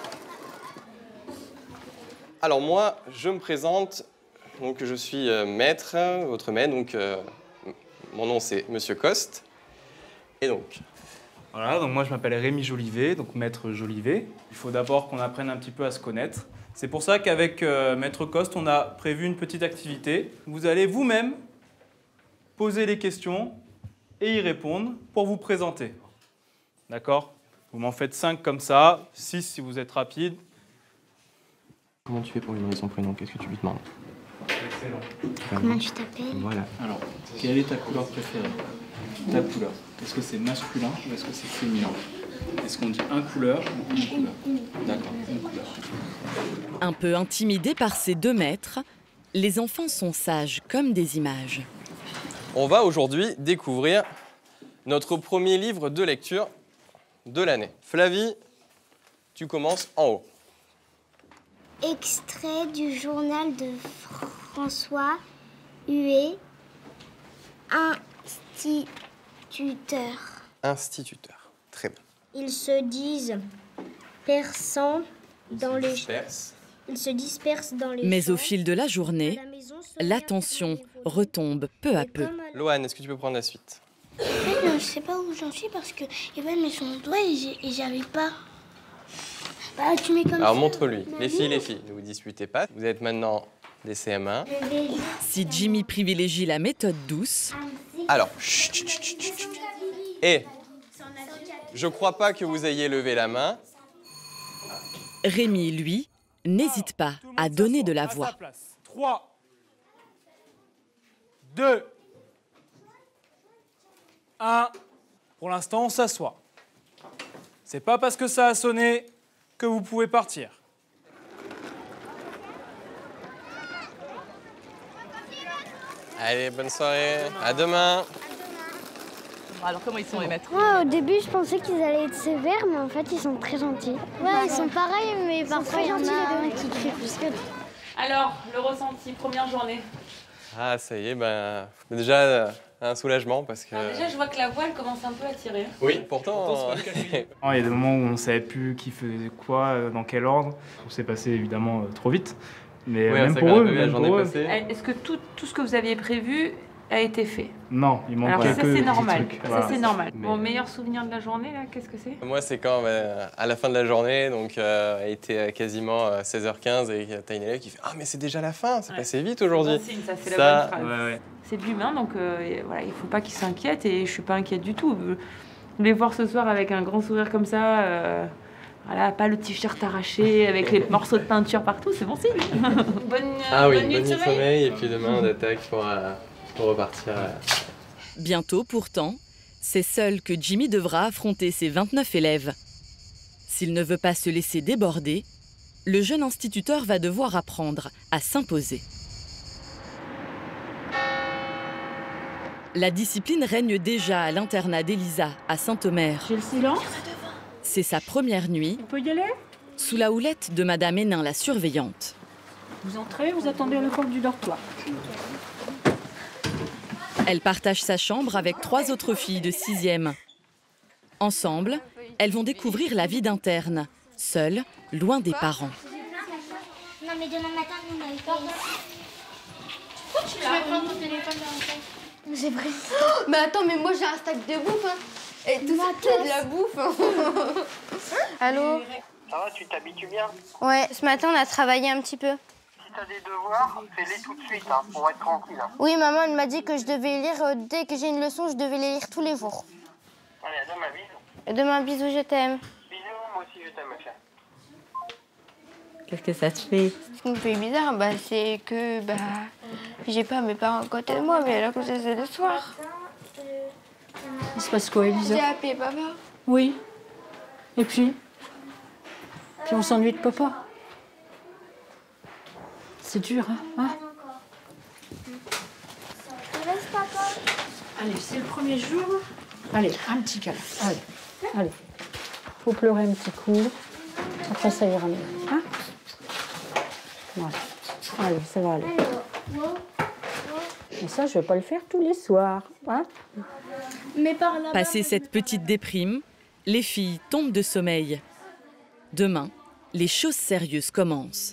Alors moi, je me présente. Donc je suis euh, maître, votre maître. Donc euh, mon nom c'est Monsieur Coste. Et donc. Voilà, donc moi je m'appelle Rémi Jolivet, donc maître Jolivet. Il faut d'abord qu'on apprenne un petit peu à se connaître. C'est pour ça qu'avec euh, maître Coste, on a prévu une petite activité. Vous allez vous-même poser les questions et y répondre pour vous présenter. D'accord? Vous m'en faites cinq comme ça, six si vous êtes rapide. Comment tu fais pour lui demander son prénom? Qu'est-ce que tu lui demandes? Excellent. Comment tu t'appelles? Voilà. Alors, quelle est ta couleur préférée? Ta couleur. Est-ce que c'est masculin ou est-ce que c'est féminin? Est-ce qu'on dit un couleur ou une couleur? D'accord, une couleur. Un peu intimidés par ces deux maîtres, les enfants sont sages comme des images. On va aujourd'hui découvrir notre premier livre de lecture de l'année. Flavie, tu commences en haut. Extrait du journal de François Huet, instituteur. Instituteur. Très bien. Ils se disent perçants dans les Disperse. Ils se dispersent dans les Mais au champs. fil de la journée, l'attention retombe peu à peu. Loane, est-ce que tu peux prendre la suite? En fait, je sais pas où j'en suis parce que Evan met son doigt et j'ai- et j'arrive pas. Bah, tu mets comme Alors ça. montre-lui. Ma Les filles, vie. les filles, ne vous disputez pas. Vous êtes maintenant des C M un. Si Jimmy privilégie la méthode douce, Alors, chut, chut, chut, chut, chut. Et je crois pas que vous ayez levé la main. Rémi, lui, n'hésite pas à donner de la voix. trois, deux, un. Pour l'instant, on s'assoit. C'est pas parce que ça a sonné que vous pouvez partir. Allez, bonne soirée. À demain. Alors, comment ils sont les maîtres? Moi, au début, je pensais qu'ils allaient être sévères, mais en fait, ils sont très gentils. Ouais, ils sont pareils, mais parfois, il y en a un qui crie plus que d'autres. Alors, le ressenti, première journée. Ah, ça y est, ben, déjà euh, un soulagement parce que... Alors déjà, je vois que la voile commence un peu à tirer. Oui, pourtant... euh, Il y a des moments où on ne savait plus qui faisait quoi, dans quel ordre. On s'est passé évidemment trop vite. Mais Oui, même c'est pour qu'on a eux, pas vu la même journée pour eux. passer. Est-ce que tout, tout ce que vous aviez prévu a été fait? Non, il manque Alors quelques ça, c'est petits normal. trucs. Ça, Voilà. c'est normal. Mais- Mon meilleur souvenir de la journée, là, qu'est-ce que c'est? Moi, c'est quand, ben, à la fin de la journée, donc euh, il était quasiment euh, seize heures quinze et t'as une élève qui fait « Ah, mais c'est déjà la fin, c'est Ouais. passé vite aujourd'hui !» Bon signe, ça, c'est la bonne phrase. C'est de l'humain, donc euh, voilà, il ne faut pas qu'il s'inquiète et je suis pas inquiète du tout. Les voir ce soir avec un grand sourire comme ça, euh, voilà, pas le t-shirt arraché avec les morceaux de peinture partout, c'est bon signe. bonne, Ah oui, bonne nuit de sommeil. sommeil et puis demain on attaque pour, euh, pour repartir. euh. Bientôt, pourtant, c'est seul que Jimmy devra affronter ses vingt-neuf élèves. S'il ne veut pas se laisser déborder, le jeune instituteur va devoir apprendre à s'imposer. La discipline règne déjà à l'internat d'Elisa, à Saint-Omer. J'ai le silence. C'est sa première nuit, On peut y aller? sous la houlette de Madame Hénin, la surveillante. Vous entrez, vous attendez à la porte du dortoir. Elle partage sa chambre avec trois autres filles de sixième. Ensemble, elles vont découvrir la vie d'interne, seules, loin des parents. Non, mais demain matin, on a pas. Pourquoi tu vas prendre ton téléphone dans la tête? J'ai pris. Oh, mais attends, mais moi j'ai un stack de bouffe. Hein. Et tout ça, c'est de la bouffe. Hein. Allô? Ça va, tu t'habitues bien? Ouais, ce matin on a travaillé un petit peu. Si t'as des devoirs, fais-les tout de suite, hein, pour être tranquille. Hein. Oui, maman elle m'a dit que je devais lire, euh, dès que j'ai une leçon, je devais les lire tous les jours. Allez, à demain, bisous. Et demain, bisous, je t'aime. Bisous, moi aussi je t'aime, ma chère. Qu'est-ce que ça te fait? Ce qui me fait bizarre, bah, c'est que bah, j'ai pas mes parents à côté de moi, mais alors que c'est le soir. Il se passe quoi, Elisa? J'ai appelé papa. Oui. Et puis? Puis on s'ennuie de papa. C'est dur, hein, hein? Allez, c'est le premier jour. Allez, un petit câlin. Allez, allez. Faut pleurer un petit coup. Après, ça ira mieux. Hein? Voilà. Allez, ça va aller. Et ça, je vais pas le faire tous les soirs. Hein? Mais par là. Passé cette petite déprime, les filles tombent de sommeil. Demain, les choses sérieuses commencent.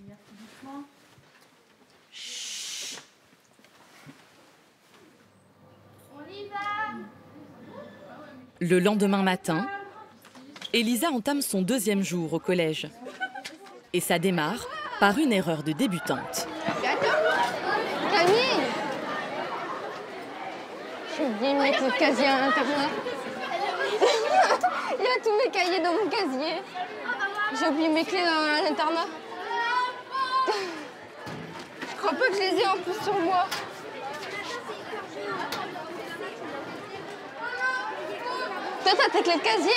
Le lendemain matin, Elisa entame son deuxième jour au collège. Et ça démarre par une erreur de débutante. Camille! J'ai oublié de mettre le casier à l'intérieur. Il y a tous mes cahiers dans mon casier. J'ai oublié mes clés dans l'internat. Je crois pas que je les ai en plus sur moi. Toi, t'as tes clés de casier?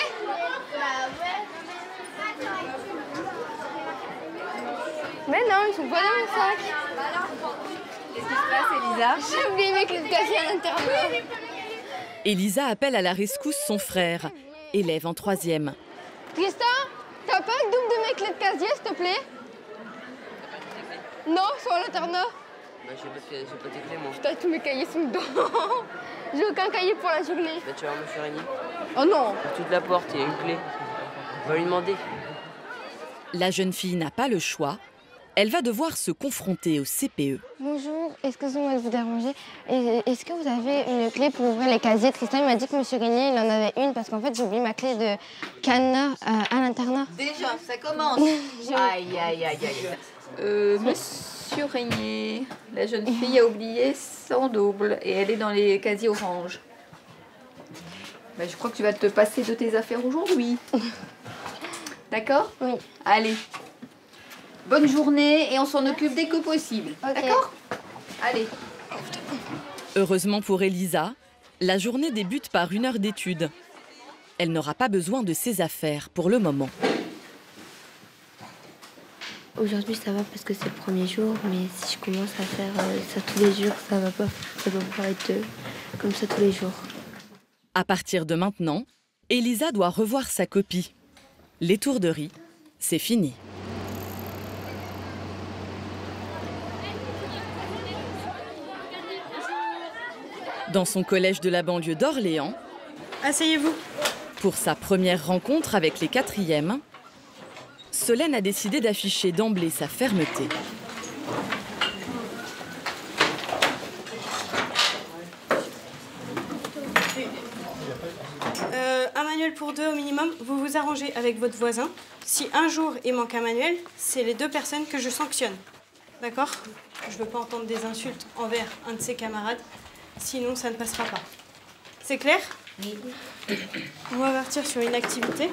Mais non, ils sont pas dans mon sac. Qu'est-ce qui se passe, Elisa? J'ai oublié mes clés de casier à l'intérieur. Elisa appelle à la rescousse son frère, élève en troisième. Tristan, t'as pas le double de mes clés de casier, s'il te plaît? Non, ils sont à l'internat. Bah, j'ai pas, j'ai pas tes clés, moi. Putain, tous mes cahiers sont dedans. J'ai aucun cahier pour la journée. Bah, tu vas voir monsieur Régnier. Oh non. À toute la porte, il y a une clé. Va lui demander. La jeune fille n'a pas le choix. Elle va devoir se confronter au C P E. Bonjour, excusez-moi de vous déranger. Est-ce que vous avez une clé pour ouvrir les casiers? Tristan il m'a dit que monsieur Régnier il en avait une parce qu'en fait j'ai oublié ma clé de cadenas à, à l'internat. Déjà, ça commence. Je- Aïe, aïe, aïe, aïe. Euh, monsieur Régnier, la jeune fille a oublié son double et elle est dans les casiers orange. Ben, je crois que tu vas te passer de tes affaires aujourd'hui. D'accord? Oui. Allez. Bonne journée et on s'en occupe dès que possible. D'accord? Allez. Heureusement pour Elisa, la journée débute par une heure d'études. Elle n'aura pas besoin de ses affaires pour le moment. Aujourd'hui, ça va parce que c'est le premier jour, mais si je commence à faire euh, ça tous les jours, ça va pas, ça va pas être euh, comme ça tous les jours. À partir de maintenant, Elisa doit revoir sa copie. L'étourderie, c'est fini. Dans son collège de la banlieue d'Orléans, asseyez-vous. Pour sa première rencontre avec les quatrièmes, Solène a décidé d'afficher d'emblée sa fermeté. Euh, un manuel pour deux au minimum, vous vous arrangez avec votre voisin. Si un jour il manque un manuel, c'est les deux personnes que je sanctionne. D'accord? Je ne veux pas entendre des insultes envers un de ses camarades, sinon ça ne passera pas. C'est clair? Oui. On va partir sur une activité.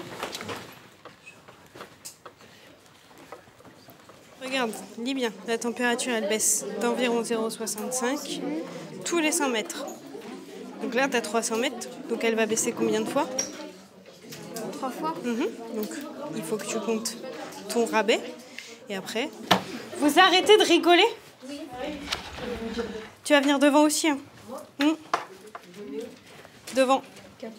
Regarde, lis bien. La température, elle baisse d'environ zéro virgule soixante-cinq tous les cent mètres. Donc là, tu as trois cents mètres. Donc elle va baisser combien de fois? Trois fois. Mmh. Donc il faut que tu comptes ton rabais. Et après, vous arrêtez de rigoler? Oui. Tu vas venir devant aussi. Hein. Mmh. Devant.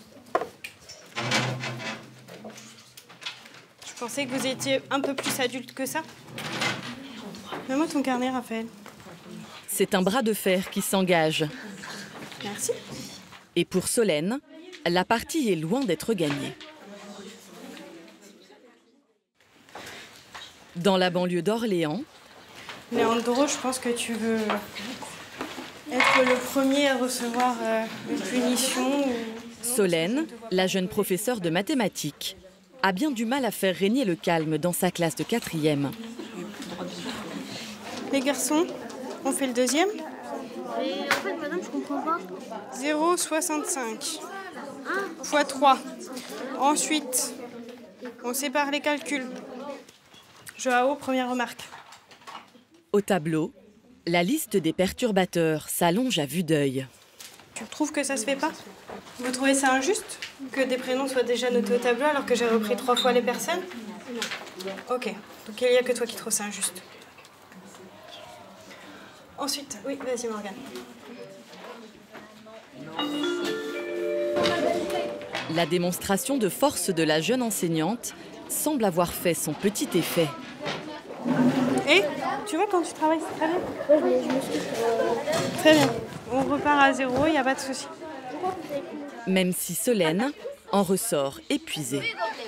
Je pensais que vous étiez un peu plus adulte que ça. Mets-moi ton carnet, Raphaël. C'est un bras de fer qui s'engage. Merci. Et pour Solène, la partie est loin d'être gagnée. Dans la banlieue d'Orléans, Léandro, je pense que tu veux être le premier à recevoir euh, une punition. Ou... Solène, la jeune professeure de mathématiques, a bien du mal à faire régner le calme dans sa classe de quatrième. Les garçons, on fait le deuxième. Et en fait, madame, je comprends pas. zéro virgule soixante-cinq fois trois. Ensuite, on sépare les calculs. Joao, première remarque. Au tableau, la liste des perturbateurs s'allonge à vue d'œil. Tu trouves que ça se fait pas? Vous trouvez ça injuste que des prénoms soient déjà notés au tableau alors que j'ai repris trois fois les personnes? Non. Ok, donc il n'y a que toi qui trouves ça injuste. Ensuite, oui, vas-y Morgane. La démonstration de force de la jeune enseignante semble avoir fait son petit effet. Et tu vois quand tu travailles, c'est très bien? Oui, je me suis... Très bien. On repart à zéro, il n'y a pas de souci. Même si Solène en ressort épuisée.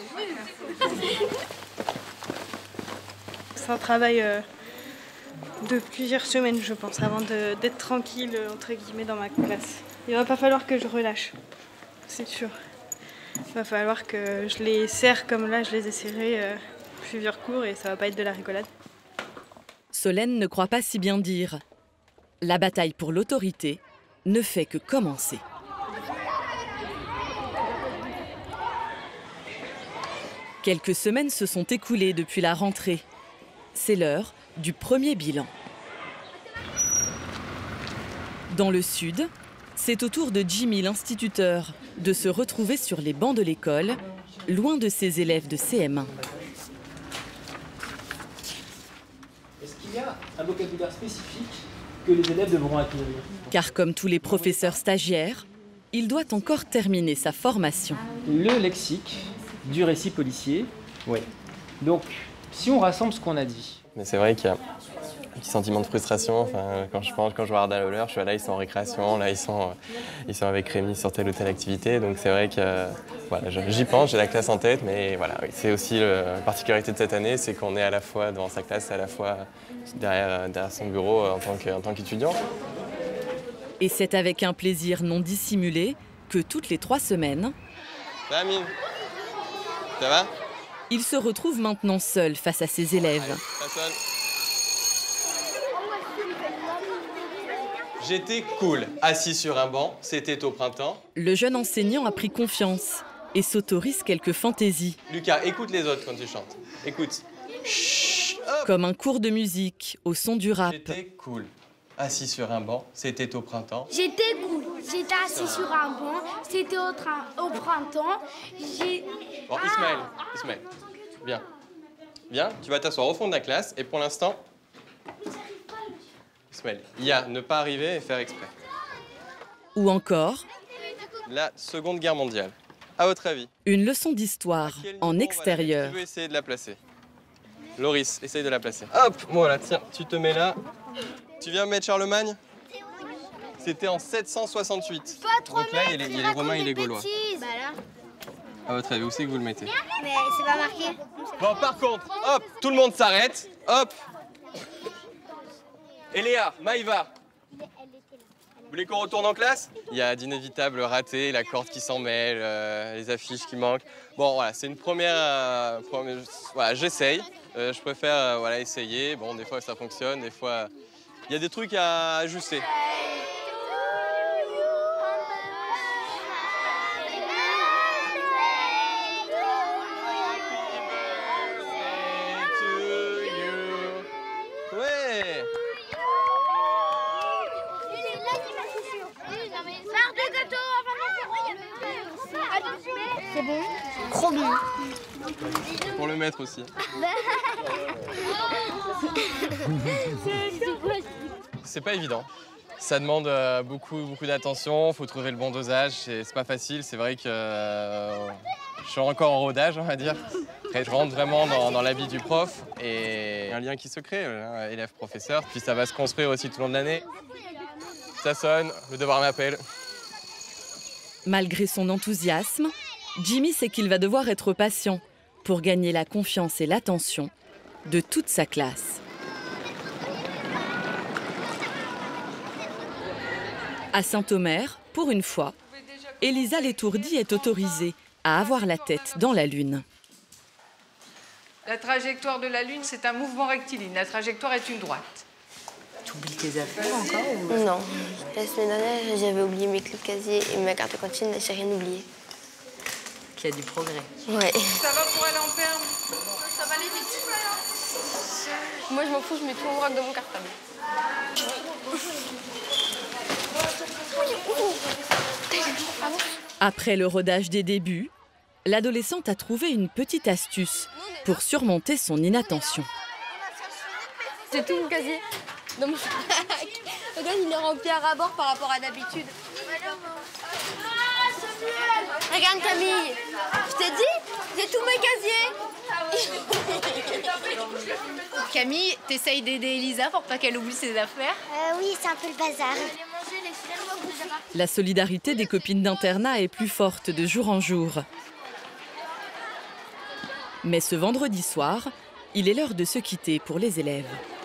C'est un travail euh, de plusieurs semaines, je pense, avant d'être tranquille, entre guillemets, dans ma classe. Il va pas falloir que je relâche, c'est sûr. Il va falloir que je les serre comme là, je les ai serrés euh, plusieurs cours et ça va pas être de la rigolade. Solène ne croit pas si bien dire. La bataille pour l'autorité ne fait que commencer. Quelques semaines se sont écoulées depuis la rentrée. C'est l'heure du premier bilan. Dans le sud, c'est au tour de Jimmy, l'instituteur, de se retrouver sur les bancs de l'école, loin de ses élèves de C M un. Est-ce qu'il y a un vocabulaire spécifique que les élèves devront acquérir? Car comme tous les professeurs stagiaires, il doit encore terminer sa formation. Le lexique du récit policier, oui. Donc, si on rassemble ce qu'on a dit. Mais c'est vrai qu'il y a un petit sentiment de frustration. Enfin, quand je pense, quand je vois Arda Lawler, je suis là, ils sont en récréation, là, ils sont, ils sont avec Rémi sur telle ou telle activité. Donc c'est vrai que euh, voilà, j'y pense, j'ai la classe en tête, mais voilà, oui, c'est aussi le, la particularité de cette année, c'est qu'on est à la fois devant sa classe et à la fois derrière, derrière son bureau en tant que, en tant qu'étudiant. Et c'est avec un plaisir non dissimulé que toutes les trois semaines, Ça va, Amine? Ça va? il se retrouve maintenant seul face à ses élèves. Ça sonne. J'étais cool, assis sur un banc, c'était au printemps. Le jeune enseignant a pris confiance et s'autorise quelques fantaisies. Lucas, écoute les autres quand tu chantes. Écoute. Chut. Comme un cours de musique au son du rap. J'étais cool. Assis sur un banc, c'était au printemps. J'étais cool. J'étais assis sur un banc, c'était au, train- au printemps. J'ai... Bon, Ismaël, Ismaël, viens. Viens, tu vas t'asseoir au fond de la classe et pour l'instant... Ismaël, il y a ne pas arriver et faire exprès. Ou encore... La Seconde Guerre mondiale. À votre avis? Une leçon d'histoire en extérieur. Tu veux essayer de la placer? Loris, essaye de la placer. Hop, voilà, tiens, tu te mets là. Tu viens mettre Charlemagne? C'était en sept cent soixante-huit. Donc là, il y a les, il y a les Romains et les Gaulois. Bah là. À votre avis, où c'est que vous le mettez? Mais c'est pas marqué. Bon, par contre, hop, tout le monde s'arrête. Hop. Et Léa, Maïva. Vous voulez qu'on retourne en classe? Il y a d'inévitables ratés, la corde qui s'en mêle, euh, les affiches qui manquent. Bon, voilà, c'est une première... Euh, première voilà, j'essaye. Euh, je préfère euh, voilà, essayer. Bon, des fois, ça fonctionne. Des fois, il y a des trucs à ajuster. Ouais. C'est bon. Trop bien. Pour le mettre aussi. C'est pas évident. Ça demande euh, beaucoup, beaucoup d'attention, il faut trouver le bon dosage, c'est pas facile. C'est vrai que euh, je suis encore en rodage, on va dire. Après, je rentre vraiment dans, dans l'habit du prof et il y a un lien qui se crée, hein, élève-professeur. Puis ça va se construire aussi tout le long de l'année. Ça sonne, le devoir m'appelle. Malgré son enthousiasme, Jimmy sait qu'il va devoir être patient pour gagner la confiance et l'attention de toute sa classe. À Saint-Omer, pour une fois, Elisa l'étourdie est autorisée à avoir la tête dans la Lune. La trajectoire de la Lune, c'est un mouvement rectiligne. La trajectoire est une droite. Tu oublies tes affaires encore ou... Non. La semaine dernière, j'avais oublié mes clés de casier et ma carte de cantine, j'ai rien oublié. Qu'il y a du progrès. Ouais. Ça va pour aller en perme? Ça va aller vite. Moi, je m'en fous, je mets tout en vrac de mon cartable. Après le rodage des débuts, l'adolescente a trouvé une petite astuce pour surmonter son inattention. J'ai tout mon casier dans mon sac. Regarde, il est rempli à ras-bord par rapport à d'habitude. Regarde Camille, je t'ai dit, j'ai tous mes casiers. Camille, t'essayes d'aider Elisa pour pas qu'elle oublie ses affaires? Euh, oui, c'est un peu le bazar. La solidarité des copines d'internat est plus forte de jour en jour. Mais ce vendredi soir, il est l'heure de se quitter pour les élèves.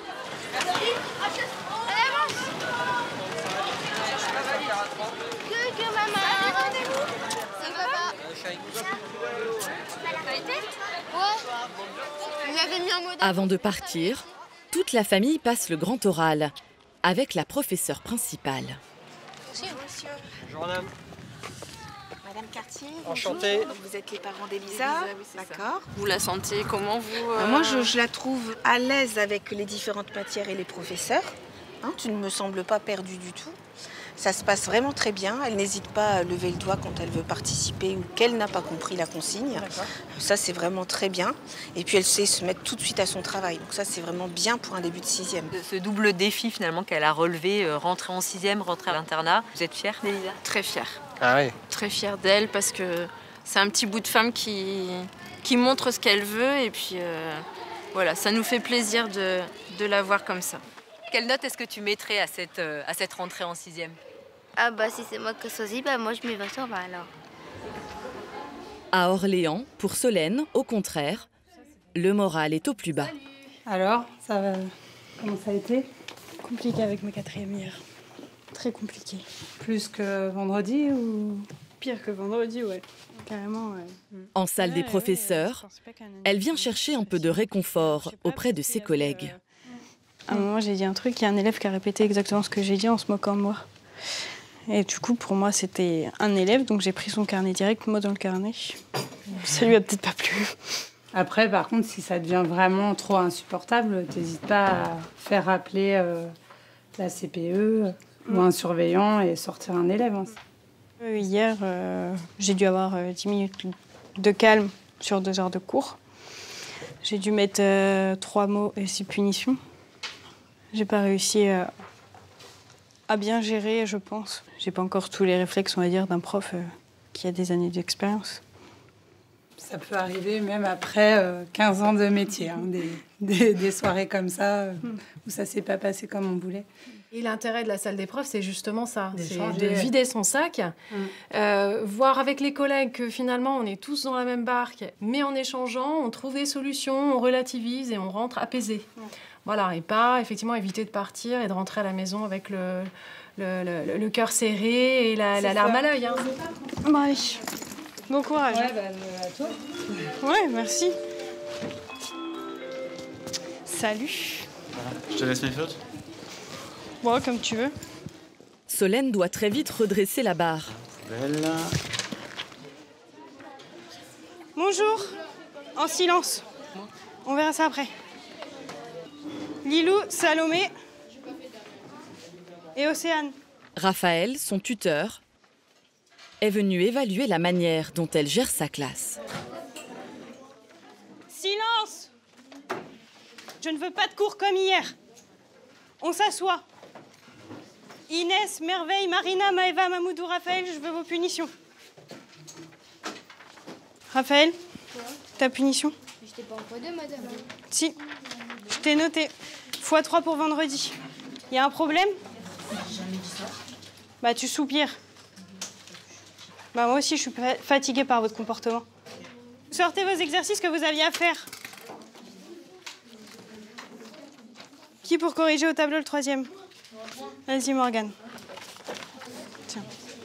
Avant de partir, toute la famille passe le grand oral avec la professeure principale. Bonjour madame. Madame Cartier, Enchanté. bonjour. Vous êtes les parents d'Elisa, d'accord. Vous la sentez comment, vous euh... Moi, je, je la trouve à l'aise avec les différentes matières et les professeurs. Hein, tu ne me sembles pas perdue du tout. Ça se passe vraiment très bien. Elle n'hésite pas à lever le doigt quand elle veut participer ou qu'elle n'a pas compris la consigne. Ça, c'est vraiment très bien. Et puis, elle sait se mettre tout de suite à son travail. Donc ça, c'est vraiment bien pour un début de sixième. Ce double défi, finalement, qu'elle a relevé, euh, rentrer en sixième, rentrer à l'internat. Vous êtes fière d'Elisa? Très fière. Ah oui. Très fière d'elle parce que c'est un petit bout de femme qui, qui montre ce qu'elle veut. Et puis, euh, voilà, ça nous fait plaisir de, de la voir comme ça. Quelle note est-ce que tu mettrais à cette, euh, à cette rentrée en sixième? Ah bah si c'est moi qui choisis, bah moi je mets vingt sur vingt alors. À Orléans, pour Solène, au contraire, le moral est au plus bas. Alors, ça va... comment ça a été? Compliqué avec mes quatrièmes hier. Très compliqué. Plus que vendredi ou pire que vendredi, ouais. Carrément, ouais. En salle des professeurs, elle vient chercher un peu de réconfort auprès de ses collègues. À un moment, j'ai dit un truc, il y a un élève qui a répété exactement ce que j'ai dit en se moquant de moi. Et du coup, pour moi, c'était un élève, donc j'ai pris son carnet direct, moi dans le carnet. Ça lui a peut-être pas plu. Après, par contre, si ça devient vraiment trop insupportable, t'hésites pas à faire appeler euh, la C P E ou un surveillant et sortir un élève. Hein. Euh, hier, euh, j'ai dû avoir euh, dix minutes de calme sur deux heures de cours. J'ai dû mettre euh, trois mots et six punitions. J'ai pas réussi euh, à bien gérer, je pense. J'ai pas encore tous les réflexes, on va dire, d'un prof euh, qui a des années d'expérience. Ça peut arriver même après euh, quinze ans de métier, hein, des, des, des soirées comme ça, euh, où ça s'est pas passé comme on voulait. Et l'intérêt de la salle d'épreuve, c'est justement ça, c'est D'échanger. de vider son sac, Mm. euh, voir avec les collègues que finalement on est tous dans la même barque, mais en échangeant, on trouve des solutions, on relativise et on rentre apaisé. Mm. Voilà, et pas effectivement éviter de partir et de rentrer à la maison avec le, le, le, le cœur serré et la, la larme à l'œil. Hein. Bah oui. Bon courage. Ouais, bah, à toi. Ouais, merci. Salut. Je te laisse mes fautes. Bon, comme tu veux. Solène doit très vite redresser la barre. Belle. Bonjour. En silence. On verra ça après. Lilou, Salomé et Océane. Raphaël, son tuteur, est venu évaluer la manière dont elle gère sa classe. Silence. Je ne veux pas de cours comme hier. On s'assoit. Inès, Merveille, Marina, Maëva, Mamoudou, Raphaël, je veux vos punitions. Raphaël, ta punition? Je t'ai pas encore deux, madame. Si, je t'ai noté. fois trois pour vendredi. Il y a un problème? J'ai jamais dit ça. Bah, tu soupires. Bah, moi aussi, je suis fatiguée par votre comportement. Sortez vos exercices que vous aviez à faire. Qui pour corriger au tableau le troisième? Vas-y, Morgane. Tiens.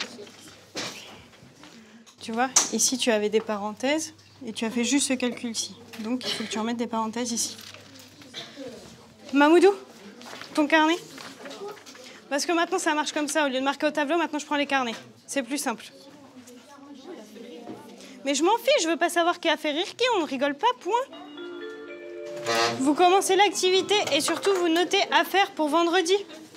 Tu vois, ici, tu avais des parenthèses et tu as fait juste ce calcul-ci. Donc, il faut que tu remettes des parenthèses ici. Mamoudou, ton carnet? Parce que maintenant, ça marche comme ça. Au lieu de marquer au tableau, maintenant, je prends les carnets. C'est plus simple. Mais je m'en fiche, je veux pas savoir qui a fait rire qui. On ne rigole pas, point. Vous commencez l'activité et surtout, vous notez à faire pour vendredi.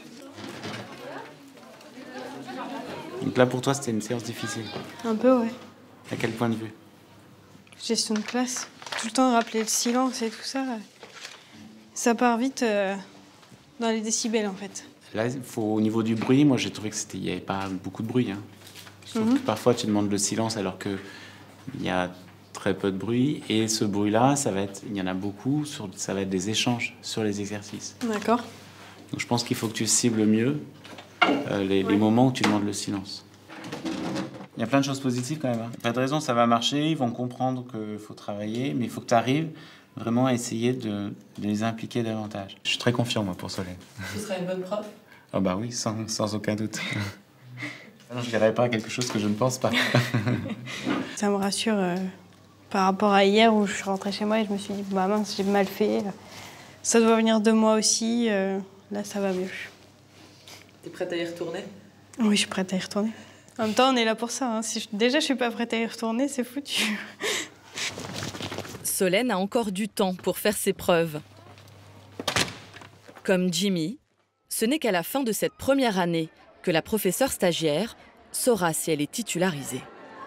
Donc là, pour toi, c'était une séance difficile. Un peu, ouais. À quel point de vue? Gestion de classe. Tout le temps rappeler le silence et tout ça. Ça part vite euh, dans les décibels, en fait. Là, il faut, au niveau du bruit, moi, j'ai trouvé que c'était, il n'y avait pas beaucoup de bruit. Hein. Je trouve Mhm. que parfois, tu demandes le silence alors qu'il y a très peu de bruit. Et ce bruit-là, ça va être, il y en a beaucoup, sur, ça va être des échanges sur les exercices. D'accord. Donc je pense qu'il faut que tu cibles mieux euh, les, les moments où tu demandes le silence. Il y a plein de choses positives quand même. Hein. Pas de raison, ça va marcher, ils vont comprendre qu'il faut travailler, mais il faut que tu arrives vraiment à essayer de, de les impliquer davantage. Je suis très confiant, moi, pour Solène. Tu seras une bonne prof? Ah bah oui, sans, sans aucun doute. Non, je ne dirais pas quelque chose que je ne pense pas. Ça me rassure euh, par rapport à hier où je suis rentrée chez moi et je me suis dit, bah mince, j'ai mal fait. Ça doit venir de moi aussi. euh, là, ça va mieux. T'es prête à y retourner? Oui, je suis prête à y retourner. En même temps, on est là pour ça. Hein. Si je, déjà, je suis pas prête à y retourner, c'est foutu. Solène a encore du temps pour faire ses preuves. Comme Jimmy, ce n'est qu'à la fin de cette première année que la professeure stagiaire saura si elle est titularisée.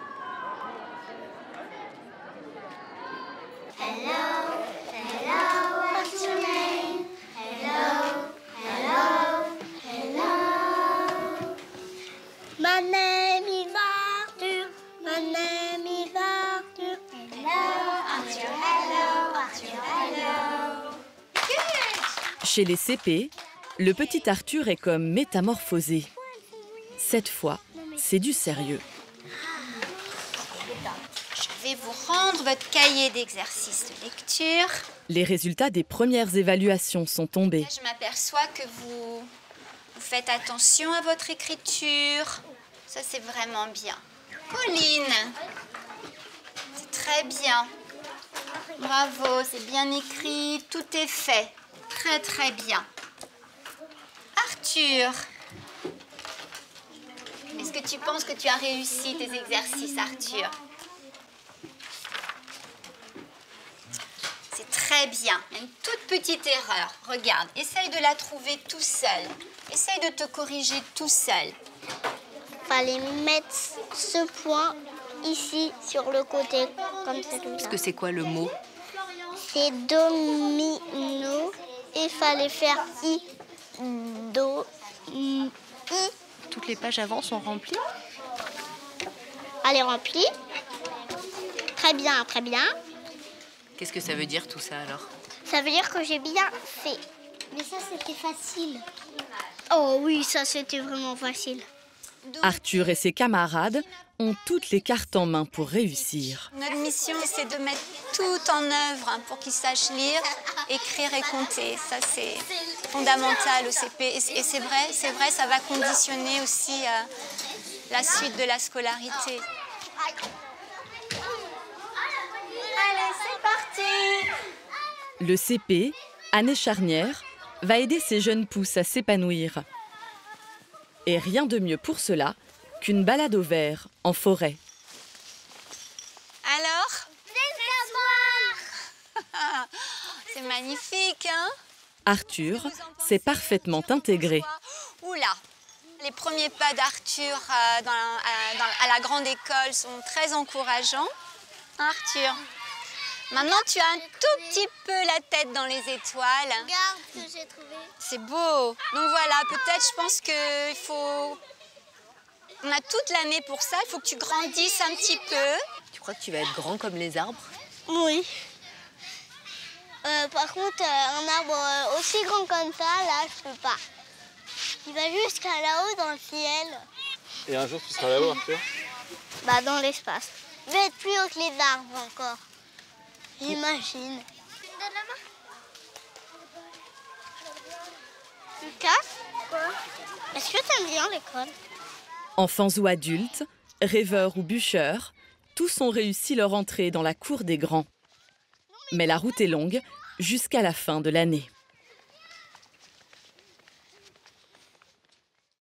My name is Arthur. My name is Arthur. Hello, Arthur. Hello, Arthur. Hello. Good. Chez les C P, le petit Arthur est comme métamorphosé. Cette fois, c'est du sérieux. Je vais vous rendre votre cahier d'exercice de lecture. Les résultats des premières évaluations sont tombés. Je m'aperçois que vous, vous faites attention à votre écriture. Ça, c'est vraiment bien. Pauline, c'est très bien. Bravo, c'est bien écrit, tout est fait. Très, très bien. Arthur, est-ce que tu penses que tu as réussi tes exercices, Arthur? Très bien. Il y a une toute petite erreur. Regarde, essaye de la trouver tout seul. Essaye de te corriger tout seul. Fallait mettre ce point ici sur le côté, comme ça. Parce que c'est quoi le mot? C'est domino. Il fallait faire i, do, i. Toutes les pages avant sont remplies? Elle est remplie. Très bien, très bien. Qu'est-ce que ça veut dire tout ça alors? Ça veut dire que j'ai bien fait. Mais ça, c'était facile. Oh oui, ça, c'était vraiment facile. Arthur et ses camarades ont toutes les cartes en main pour réussir. Notre mission, c'est de mettre tout en œuvre hein, pour qu'ils sachent lire, écrire et compter. Ça, c'est fondamental au C P. Et c'est vrai, c'est vrai, ça va conditionner aussi euh, la suite de la scolarité. Allez, c'est parti! Le C P, année charnière, va aider ces jeunes pousses à s'épanouir. Et rien de mieux pour cela qu'une balade au vert en forêt. Alors? C'est magnifique, hein? Arthur s'est parfaitement intégré. Oula! Les premiers pas d'Arthur euh, dans, euh, dans, à la grande école sont très encourageants. Arthur, maintenant tu as un tout petit peu la tête dans les étoiles. Regarde ce que j'ai trouvé. C'est beau. Donc voilà, peut-être je pense qu'il faut... On a toute l'année pour ça, il faut que tu grandisses un petit peu. Tu crois que tu vas être grand comme les arbres? Oui. Euh, par contre, euh, un arbre euh, aussi grand comme ça, là, je peux pas. Il va jusqu'à là-haut dans le ciel. Et un jour, tu seras là-haut, Arthur? Bah, dans l'espace. Je vais être plus haut que les arbres encore. J'imagine. Donne la main. Lucas? Quoi? Est-ce que t'aimes bien l'école? Enfants ou adultes, rêveurs ou bûcheurs, tous ont réussi leur entrée dans la cour des grands. Mais la route est longue jusqu'à la fin de l'année.